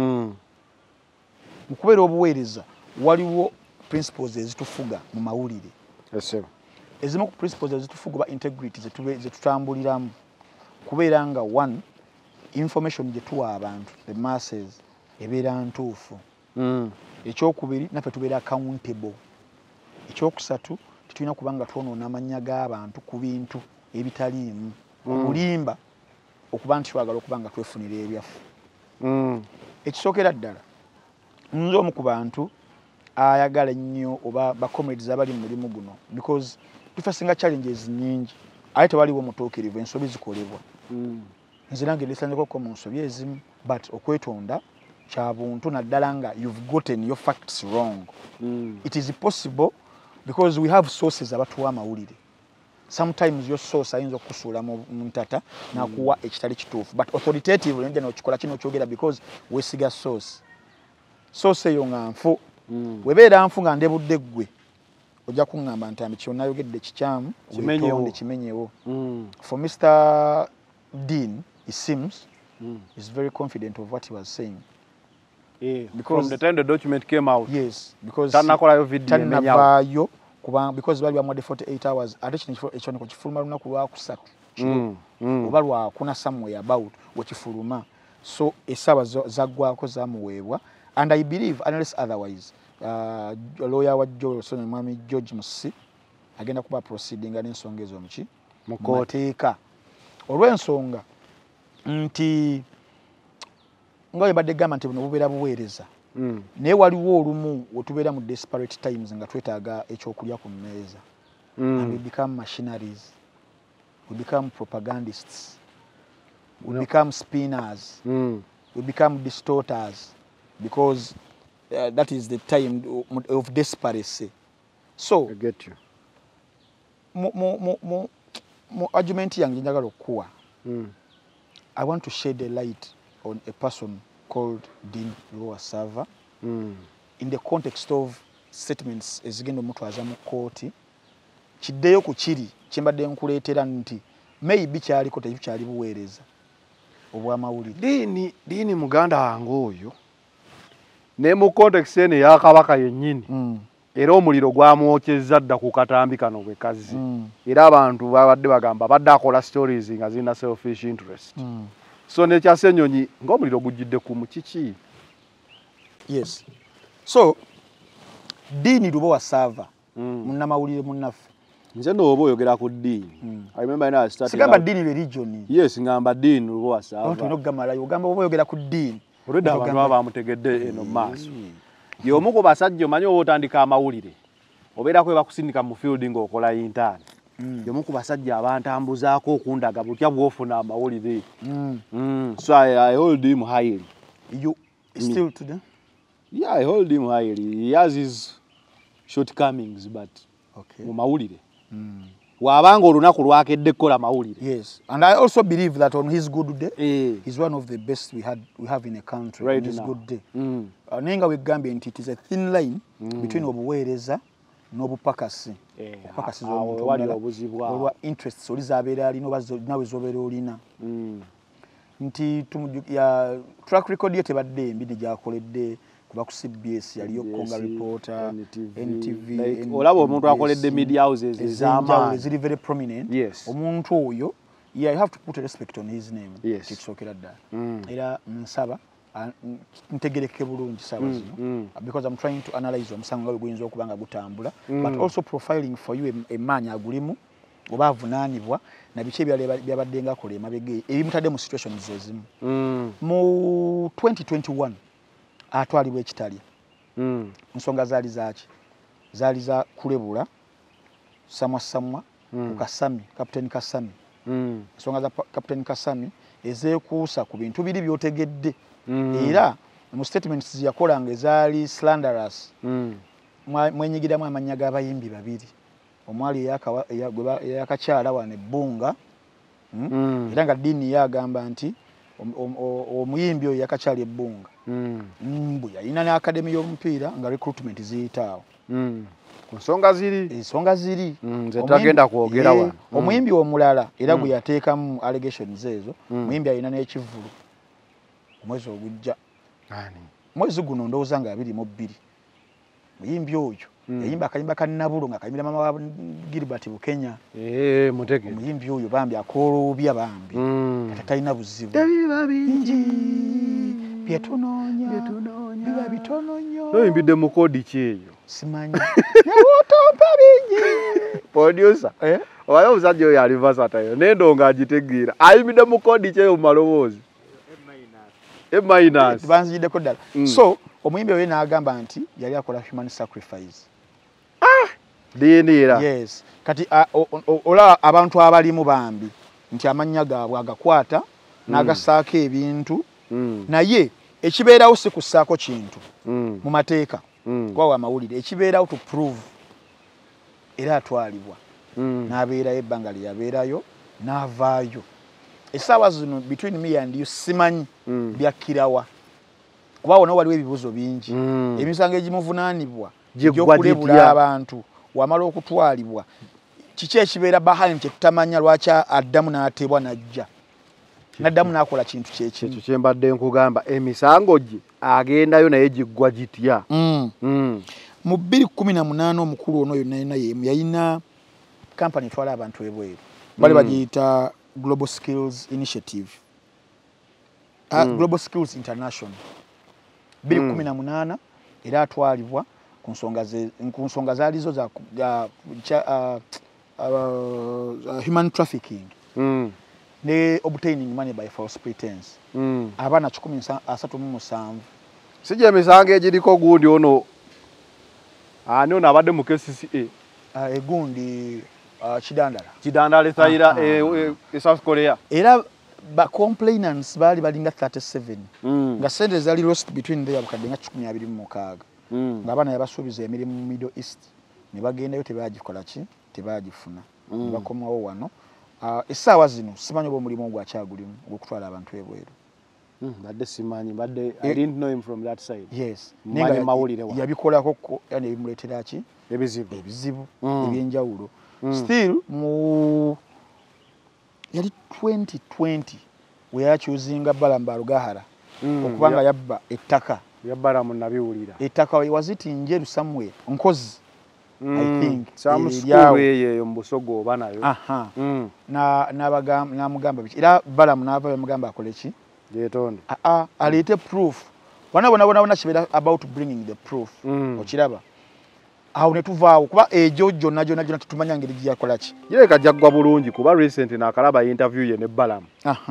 Mu kubeera obuweereza waliwo principles ezitufuga mu mawulire. Ezimu ku principles ezitufuga ba integrity ze tutambuliramu kubeera nga one information gye tuwa abantu the masses ebeera ntuufu. Ekyokubiri naffe tubeera accountable. Ekyokusatu tulina kubanga twonoona amannya g'abantu ku bintu ebitaliimu. Obulimba okuba nti twagala okuba nga twefunira ebyaffe. Ekisookera ddala nze omu ku bantu ayagala ennyo oba bacomrades abali mu mulimu guno because tufasinga challenges nnyingi ate tewaliwo mutuukirivu ensobi zikolebwa. Nze nange ndisanzeko mu nsobi ezimu but okwetonda kya buntu naddala nga you've gotten your facts wrong. It is possible because we have sources abatuwa amawulire. Sometimes your source ayinza okusuula mu ntata nakuwa ekitali kituufu but authoritative nja n'okikola kino kyogera because weesiga source. Source eyo nga nfu webeera nfu nga ndebudde ggwe ojja kuŋŋamba nti kyonna ayogedde kikyamu weetonde kimenyewo. For Mr. Dean it seems is very confident of what he was saying. Because from the time the document came out. Yes, because tanakolayo video emenyawo because bali bamwadde 48 hours ate kino ekyo ne kifuluma lunaku lwakusatu oba lwakuna somewhere about wekifuluma so essaawa zaggwako zamuweebwa and I believe unless otherwise lawyer wa Joel Ssenyonyi mwami George Musi agenda kuba proceeding n'ensonga ezo mu mateeka olw'ensonga nti nga yabadde gamba nti buno bubeera buweereza. Naye waliwo olumu wetubeera mu desperate times nga twetaaga ekyokulya ku mmeeza. And we become machineries. We become propagandists. We become spinners. We become distorters. Because that is the time of desperation. So, I get you. Mo argument yange njagala okuwa. I want to shed a light on a person called Dean Lubowa Sava in the context of statements ezigenda omutwaza mu kooti kiddeyo ku kiri kyembadde nkuleetera nti maybe kyaliko tekyali buweereza obw'amawulire. Diini muganda wange oyo ne mu context eno ya kabaka yennyini era omuliro gwamwokyezza dda ku katambi kano bwe kazi era abantu babadde bagamba badde akola stories nga zirina selfish interest so nekyasenyonyi ng'omuliro gujjidde ku mukiki. Yes, so Dini Lubowa Sava munnamawulire munnaffe nze n'oba oyogera ku Dini. I remember I started sigamba Dini religion. Yes, ngamba Dini Lubowa Sava onto gamala yogamba oba oyogera ku Dini olwedde abantu baba bamutegedde eno maaso y'omu ku basajja omanyi oba otandika amawulire obeera kwe bakusindika mu field ng'okola intern y'omu ku basajja abantambuzaako okundaga butya bw'ofuna amawulire. So I hold him highly. You still today? Yeah, I hold him highly. He has his shortcomings, but mu mawulire wabanga olunaku lwakedde kukola mawulire. Yes, and I also believe that on his good day he's one of the best we have in a country right on his now. Good day. Nenga wegambye nti it is a thin line between obuweereza n'obupakasi. Opakasi olwa interests olizabeera alina oba nawe zobeera olina. Nti ya track record ye tebadde embi gyakoledde kuba ku CBS yaliyo Konga Reporter, NTV, olaba omuntu akoledde media houses ez'amaanyi ziri very prominent. Yes. Omuntu oyo, yeah, you have to put a respect on his name. Yes. Kisookera ddala. Era nsaba ntegereke bulungi sawa zino because I'm trying to analyze omusango nga guyinza okuba nga gutambula but also profiling for you emaanyi agulimu oba avunaanibwa na biki byabadde nga akola emabega ebimutadde mu situations ezimu. Mu 2021 atwalibwa ekitali nsonga zaali zaaki zaali za kulebula samwa Kasami, Captain Kasami. Nsonga za Captain Kasami ezeekuusa ku bintu biri byotegedde era mu statements yakolanga ezaali slanderous. Mwenyigiramu amannya g'abayimbi babiri omwali eyakakyala wane Bunga era nga Dini yagamba nti omuyimbi oyo yakakyala ebbunga mbu yalina ne akademi y'omupiira nga recruitment ziyitaawo ku nsonga ziri nze tagenda kwogera wano. Omuyimbi omulala era gwe yateekamu allegations ezo muyimbi alina n'ekivulu omwezi ogujja mwezi guno ndowooza nga 22 muyimbi oyo yayimba akayimba ka Nabulo nga kayimbira mama wa Gilbert Bukenya. Mutege omuyimbi oyo bambi akoolobya bambi talina buzibu biba bingi byetunoonya biba bitono nnyo. Oyimbidde mu kodi ki eyo simanyi newotompa bingi producer oyo omusajja oyo ali versatile n'endonga agitegeera ayimbidde mu kodi ki eyo mu maloboozi minus banziddeko ddala. So omuyimbi oyo n'agamba nti yali akola human sacrifice. Diniira. Yes. Kati ola abantu abalimu bambi nti amannya gaabwe agakwata n'agasaako ebintu naye ekibeerawo si kussaako kintu mu mateeka gwawa amawulire ekibeerawo to prove era atwalibwa n'abeerayo ebbanga lye yabeerayo n'avaayo. Essaawa zino between me and you simanyi byakkirawa kuba wona waliwo ebibuzo bingi emisango egimuvunaanibwa gy'okulebula abantu wamala okutwalibwa kiki ekibeera behind kye tutamanya lwaki addamu n'atebwa n'ajja n'addamu n'akola kintu kyekyo kyembadde nkugamba emisango gye agendayo naye giggwa gitya. Mu 2018 omukulu ono yonna yayina kampani etwala abantu ebweru bali bagiyita Global Skills Initiative. Global Skills International 2018 era atwalibwa ku nsonga zaalizo za human trafficking ne obtaining money by false pretense. Abaana 137 sije emisango egiriko gundi ono ani ono abadde mu KCCA egundi Kidandala Thaira South Korea era ba complainants bali balinga 37 nga sente zali lost between there bakadde nga 126 nga abana yabasuubiza emirimu mu Middle East ne bagendayo tebagikola ki tebagifuna bakomawo wano. Essaawa zino simanyi oba omulimu gwakyagulimu gw'okutwala abantu ebweru. Badde simanyi badde I didn't know him from that side. Yes. Nenga mawulire wa yabikolako yani ebimuleetera ki ebizibu ebyenjawulo. Still mu yali 2020 we yakyuzinga Balamba Lugahara okubanga yabba ettaka yabbala mu nabiwulira ettaka was it in Jeru somewhere nkozi I think some school eyo mbusogo banayo na mugamba biki era Balamu n'ava mugamba akoleki yetonde alete proof wana kibera about bringing the proof okiraba awo ne tuvaawo kuba ejo jonna tutumanya ngeri giyakola ki yeye kajagwa bulungi kuba recent na kalaba interview ye ne Balamu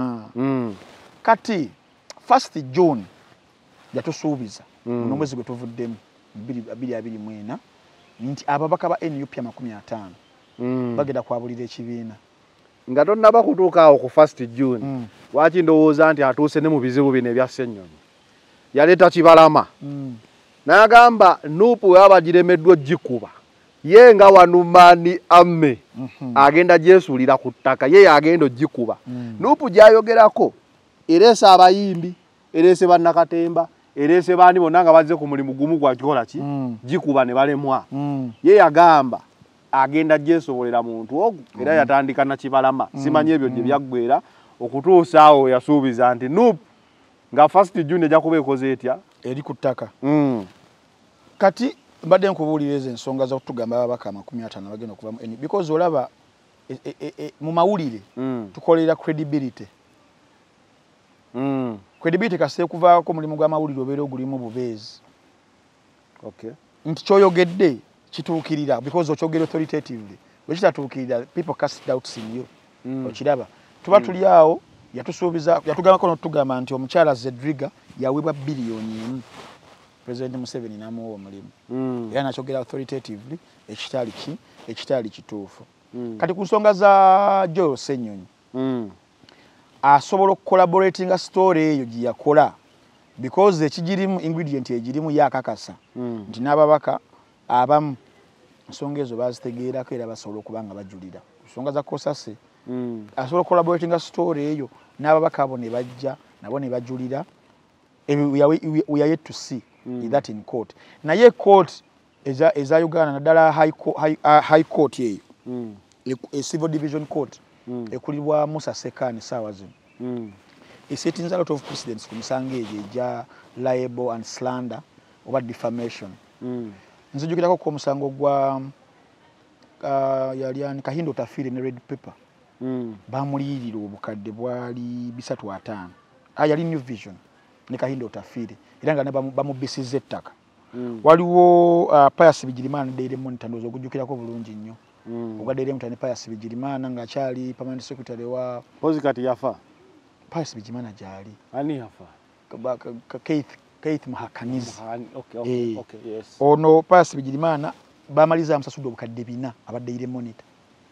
kati 1st June yatusuubiza n'omwezi gwe tuvuddemu 2024 nti ababaka ba NUP 50 bagenda kwabulira ekibiina nga tonnaba kutuuka awo ku 1st June lwaki ndowooza nti atuuse ne mu bizibu bino ebya Ssennyonyi yaleeta Kibalama n'agamba nuupu yabagiremeddwa gikuba ye nga Wanumani amme agenda gyesuulira ku ttaka ye agenda gikuba nuupu gyayogerako ereese abayimbi ereese bannakatemba ereese bandi bonna nga bazze ku mulimu gumu gwa kikola ki gikuba ne balemwa ye yagamba agenda gyesobolera muntu ogwo era yatandika na Kibalama simanyi ebyo gye byaggwera okutuusa awo yasuubiza nti nuupu nga 1st June ejja kuba ekoze etya eri ku ttaka kati mbadde nkubuulira ezo ensonga z'okutugamba ababaka 50 bagenda okuva because olaba mu mawulire tukolera credibility credibility kasee kuvaako mulimu gw'amawulire obeera ogulimu bubeezi nti kyoyogedde kituukirira because okyogera authoritatively bwe kitatuukirira people cast doubts in you okiraba tuba tuli awo yatugambako n'otugamba nti omukyala Zedriga yaweebwa biliyoni 1 President Museveni n'amuwa omulimu era nakyogera authoritatively ekitali kituufu kati ku nsonga za Joel Ssennyonyi asobola okukolaboratinga story eyo gye yakola because ekigirimu ingredient egirimu yakakasa nti n'ababaka abamu ensonga ezo bazitegeerako era basobola okuba nga bajulira ensonga za Kosase asobola okukolaboratinga story eyo n'ababaka abo ne bajja nabo ne bajulira we are yet to see that in court naye court eza Uganda naddala high court eyo civil division court ekulibwa Musa Sekani saawa zino esetinza a lot of precedents ku misango egyo egya libel and slander oba defamation nzijukirako ku musango gwa yali Kahindo Tafire ne Red Pepper bamuliyirira obukadde bwali 350 yali New Vision ne Kahindo Tafire era nga ne bamubisiza ettaka waliwo Pius Bigirimana Daily Monitor ndozo okujjukirako bulungi nnyo ogwa Daily Monitor ne Pius Bigirimana nga kyali permanent secretary wa Pozikati yafa Pius Bigirimana jali ani yafa Keith Mahakanizi okay yes ono Pius Bigirimana bamaliza amusasudde obukadde 4 abadde Daily Monitor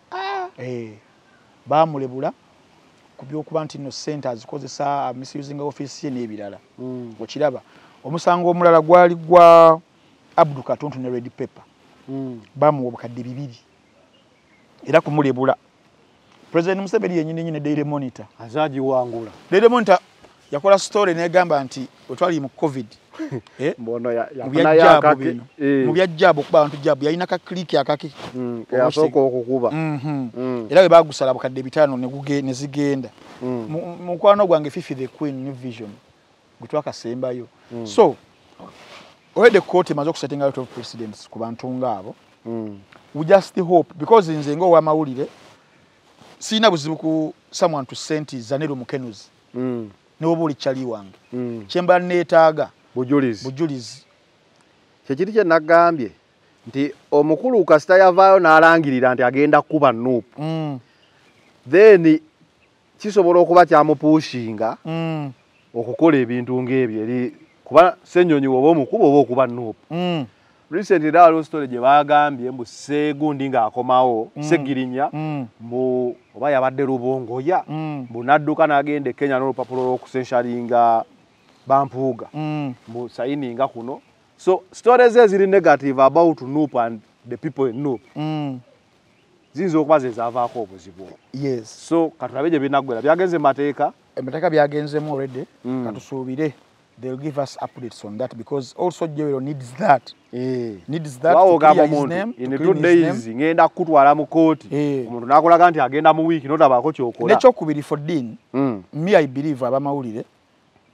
bamulebula kubyokuba nti no centers kozesa misusing office ye n'ebirala okiraba omusango omulala gwali gwa Abdul Katuntu ne Red Pepper bamuwa obukadde 2 era kumulebula President Museveni yennyini Daily Monitor azaji wangula Daily Monitor yakola story negamba nti otwali mu COVID mbono ya mu byajjabo kuba abantu jjabo yalina ka click akaki yasoko okukuba era we bagusala bukadde 5 ne zigenda mukwano gwange Fifi the Queen New Vision gutwaka sembayo so the court mazo okusetting out of precedents ku bantu ngabo we just hope because nze ngo wa mawulire sina buzibu ku someone to send Zanero Mukenuzi ne obuli chali wange chemba netaaga bujulizi kyekiri kye nagambye nti omukulu kasita yavaayo n'alangirira nti agenda kuba nuupu then kisobola okuba kyamupushinga okukola ebintu ng'ebyo eri kuba Ssennyonyi woba omukuba oba okuba nuupu recently daalo story gye bagambye mbu Segundi ng'akomawo Segirinya mbu oba yabadde Lubongoya mbu n'adduka n'agenda Kenya n'olupapula lw'okusenshalinga Bampuuga mbu sayininga kuno so stories eziri negative about Nuupu and the people in Nuupu zinza okuba ze zaavaako obuzibu yes so katulabe gye binaggwera byagenze mateeka emateeka byagenzemu already katusuubire they'll give us updates on that because also Jewel needs that to clear his name in 2 days ngenda kutwala mu kooti omuntu nakolaga nti agenda mu week notabaako kyokola nekyokubiri for Dean me I believe abamawulire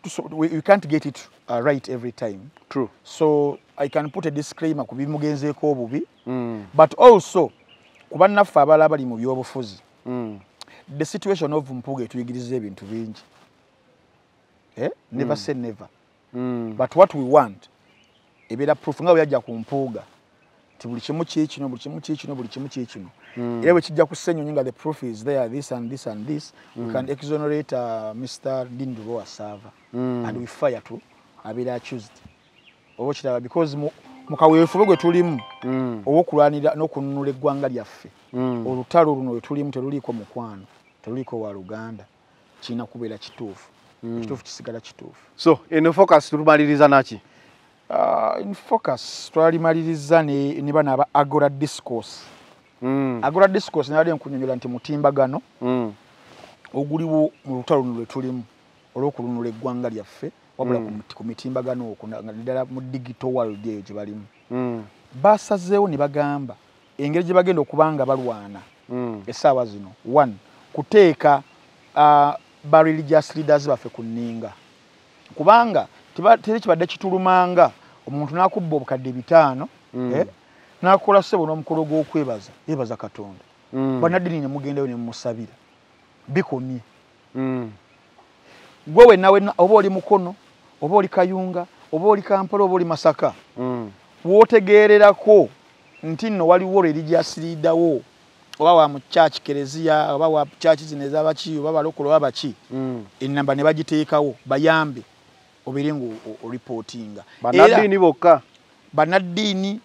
we can't get it right every time. True. So I can put a disclaimer ku bimugenzeeko obubi. But also kuba naffe abala bali mu byobufuzi. The situation of Mpuga etuyigiriza ebintu bingi. Never say never. But what we want ebera proof nga yajja ku Mpuga ti buli kimu kino buli kimu kino. Era bwe kijja kusenyo nyinga the proof is there, this and this and this. We can exonerate Mr. Dindulo Asava and we fire to abira accused. Obo kiraba because mukaweefu gwe tulimu owokulwanira n'okununula eggwanga lyaffe. Olutalo luno we tulimu teruliiko mukwano, teruliiko wa Luganda. Kina kubeera kituufu. Kituufu kisigala kituufu. So in focus tumaliriza naki? In focus twalimaliriza ne bana aba Agora Discourse. Agora Discourse nali nkunyonyola nti mutimbagano oguliwo mu lutalo luno lwe tulimu olw'okulunula eggwanga lyaffe wabula ku mitimbagano ddala mu digital world eyo gye balimu. Basazeewo ne bagamba engeri gye bagenda okubanga balwana essaawa zino, one kuteeka ba religious leaders baffe ku nninga kubanga teri kibadde kitulumanga omuntu n'akubba obukadde 5 n'akola ssebo n'omukolo gw'okwebaza yeebaza Katonda. Bannaddiini ne mugendayo ne mumusabira bikomye. Gwe wenna oba oli Mukono oba oli Kayunga oba oli Kampala oba oli Masaka wootegeererako nti nno waliwo religious leader wo oba wa mu church kereziya oba wa church zino ez'abaki oba balokolo oba baki ennamba ne bagiteekawo bayambe obere reportinga. Bannaddiini bokka. Bannaddiini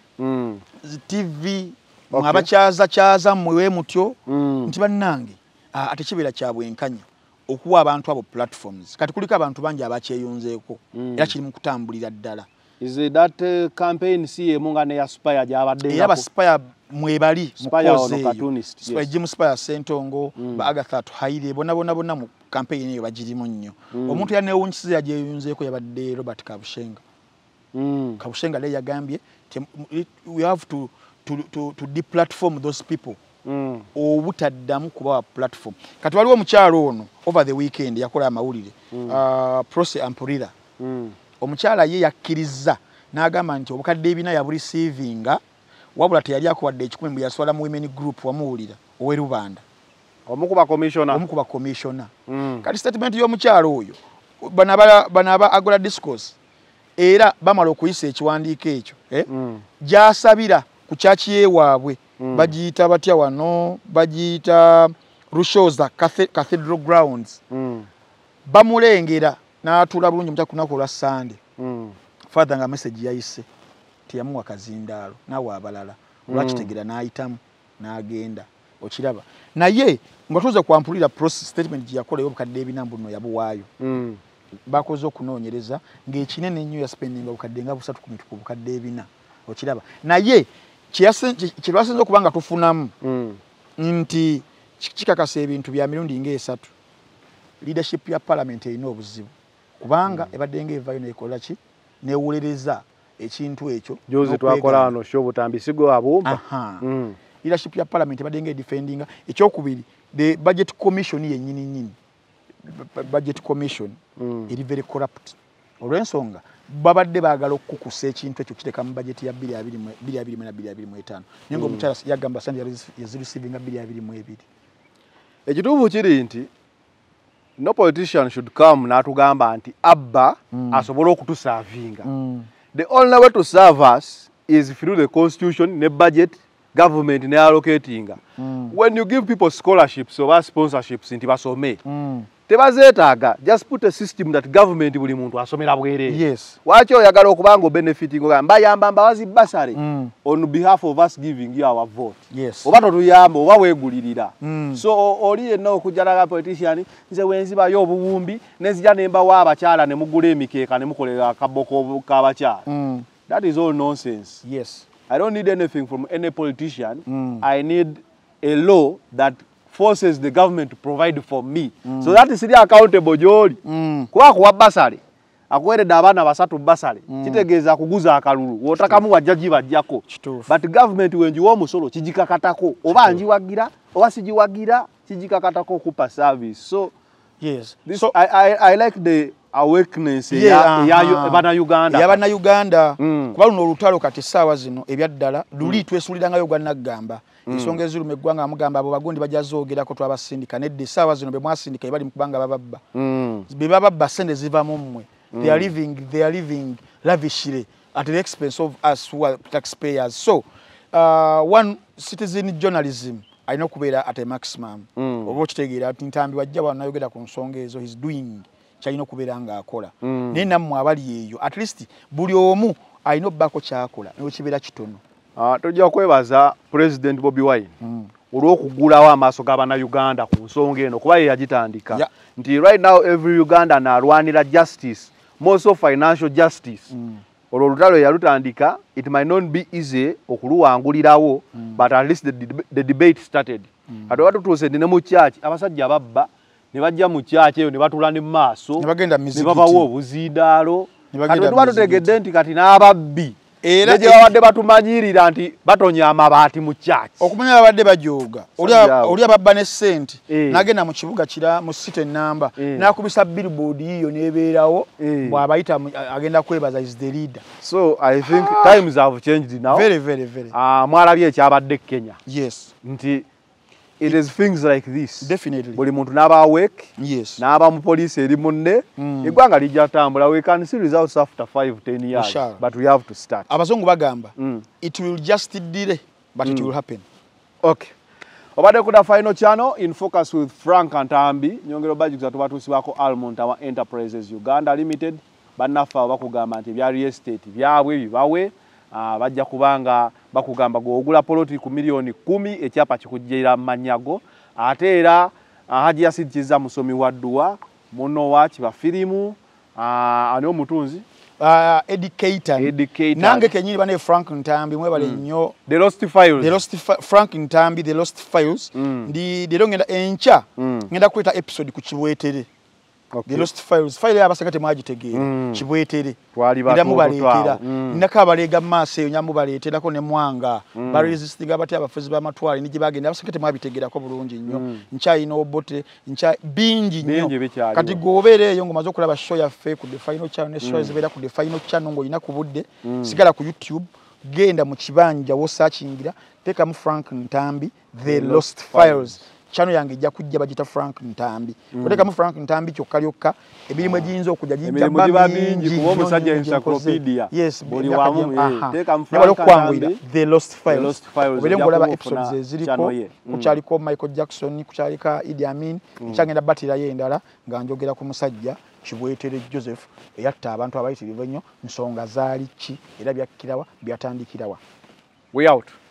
TV mwabakyaza mwewe mutyo nti bannange ate kibeera kya bwenkanya okuwa abantu abo platforms. Kati kuliko abantu bangi abakyeyunzeeko era kiri mu kutambulira ddala. Is that campaign CM nga ne Aspire gyabadde era Aspire mwebali mukoze cartoonist. Yes. Jim Aspire Sentongo ba Agatha Tuhaire bonna mu campaign eyo bagirimu nnyo. Omuntu yanewunyisiza yagyeyunzeeko yabadde Robert Kabushenga. Kabushenga le yagambye we have to deplatform those people. Obutaddamu kubawa platform. Kati waliwo omukyalo ono over the weekend yakola amawulire Prose Ampurira. Omukyala ye yakkiriza n'agamba nti obukadde 4 ya receiving wabula teyali akuwadde 10 mbu yaswala mu women group wamuwulira owe Rubanda omukuba commissioner. Kati statement y'omukyalo oyo banaba Agora Discourse era bamala okuyisa ekiwandiiko ekyo gyasabira ku kyaki yewaabwe bagiyita batya wano bagiyita Rushoza Cathedral Grounds bamulengera n'atuula bulungi mutya kunaku olwa Sunday. Father nga message yayise tiyamuwa kazindaalo naawe abalala olwakitegera n'ayitamu n'agenda okiraba naye nga tuze kwampulira process statement gye yakola y'obukadde 4 mbuno yabuwaayo. Bakoze okunoonyereza ng'ekinene ennyo yaspendinga obukadde nga 3 ku bukadde 4 okiraba naye kyelwasinza okuba nga tufunamu nti kikakasa ebintu bya mirundi nga 3 leadership ya parliament erina obuzibu kubanga ebadde nga evayo nekola ki newulereza ekintu ekyo joze twakola wano sho butambisigo abumba. Leadership ya parliament ebadde nga defendinga ekyokubiri the budget commission yennyini budget commission eri very corrupt olw'ensonga babadde baagala okukusa ekintu ekyo kiteka mu budget ya 2022 nengo omukyala yagamba sandi yazirisivinga 2022. Ekituufu kiri nti no politician should come n'atugamba nti abba asobola okutusavinga. The only way to serve us is through the constitution ne budget government ne allocating. When you give people scholarships or sponsorships nti basome tebazeetaaga just put a system that government buli muntu asomera bwere. Yes. Wacho oyagala okubanga benefiting ogamba yamba mbawazi basare on behalf of us giving you our vote. Yes. Oba totuyamba oba weegulirira. So oli yenna okujjala politician nze wenziba yo obuwumbi nezija nemba w'abakyala ne mugula emikeeka ne mukolera akaboko k'abakyala. That is all nonsense. Yes. I don't need anything from any politician. I need a law that forces the government to provide for me. So that is really accountable joli. Kuba kuwa basale. Akuweredde abaana 3 basale. Kitegeeza kuguza akalulu. Wotakamu wajjaji bajjako. But government wenjiwa omusolo kijikakatako. Oba njiwagira, oba sijiwagira, kijikakatako kupa service. So yes. This, so I like the awakeness ya bana Uganda. Ya bana Uganda. Kuba luno olutalo kati sawa zino ebyaddala luli twesuliranga yo gwanagamba. Isonga ezirume gwanga amugamba abo bagundi bajazoogera ko twabasindika nedde sawa zino be mwasindika ibali mukubanga bababba. Be bababba sende ziva mumwe. They are living lavishly at the expense of us who are taxpayers. So one citizen journalism I know kubeera at a maximum. Obo kitegeera ati Ntambi wajja wanayogera ku nsonga ezo he's doing kyalina kubeera nga akola. Naye nammwe abali eyo at least buli omu alina obbako kyakola n'ekibeera kitono. Tujja kwebaza President Bobi Wine olw'okugulawo amaaso g'abana Uganda ku nsonga eno kuba ye yagitandika. Nti right now every Ugandan alwanira justice, more so financial justice. Olwo olutalo yalutandika, it might not be easy okuluwangulirawo, but at least the debate started. Ate watutuuse ne mu church abasajja babba ne bajja mu church eyo ne batula ne maaso ne bagenda mizikiti ne babawo obuziidaalo kati tuba tutegedde nti kati n'ababbi era je babadde batumanyirira nti batonya amabaati mu church okumanya babadde bajooga oli ababba ne sente nagenda mu kibuga kira mu city namba nakubisa billboard hiyo nebeerawo bw'abayita agenda kwebaza is the leader. So I think times have changed now. Very mwalabye ekyabadde Kenya. Yes, nti it is things like this. Definitely. Buli muntu n'aba awake. Yes. N'aba mu police eri munne. Eggwanga lijja tambula. We can see results after 5-10 years. But we have to start. Abazungu bagamba. It will just delay, but it will happen. Okay. Obadde kuda final channel in focus with Frank Ntambi. Nyongero bajuza tubatuusibwako Almond Tower Enterprises Uganda Limited. Bannaffe bakugamba nti bya real estate byabwe bibawe. Bajja kubanga bakugamba go ogula poloti ku milioni 10 ekyapa kikujjira manyago ate era Haji Yasid Kiza musomi wa dduwa muno wa kiba filimu ani omutunzi educator nange kenyiri bane Frank Ntambi mwebale nnyo The Lost Files Frank Ntambi The Lost Files ndi ngenda encha ngenda kuleta episode ku Kibwetere. The Lost Files file yabasakate mwagitegeera Kibwetere twali mubaletera nakabalega maso eyo nyamubaletera ko ne mwanga ba resistinga bati abafuzi ba matwali niji bagenda abasakate mwabitegeera ko bulungi nnyo nchayi no bote ncha bingi nnyo kati gobere eyo ngomazo kulaba show ya fake ku the final channel show ezibera ku the final channel ngo ina kubudde sigala ku YouTube genda mu kibanja wo searchingira teka mu Frank Ntambi The Lost Files channel yange ijja kujja bagita Frank Ntambi. Koteka mu Frank Ntambi kyokkalyoka ebirimu ejinzo okujja jinja babingi kuba omusajja encyclopedia. Yes, boli wamu teka mu Frank Ntambi The Lost Files. Obelengo laba episodes eziriko kuchaliko Michael Jackson kuchalika Idi Amin kyangenda batira yendala nga njogera ku musajja Kibwetere Joseph eyatta abantu abayitirivu ennyo nsonga zaali ki era byakkirawa byatandikirawa. We out.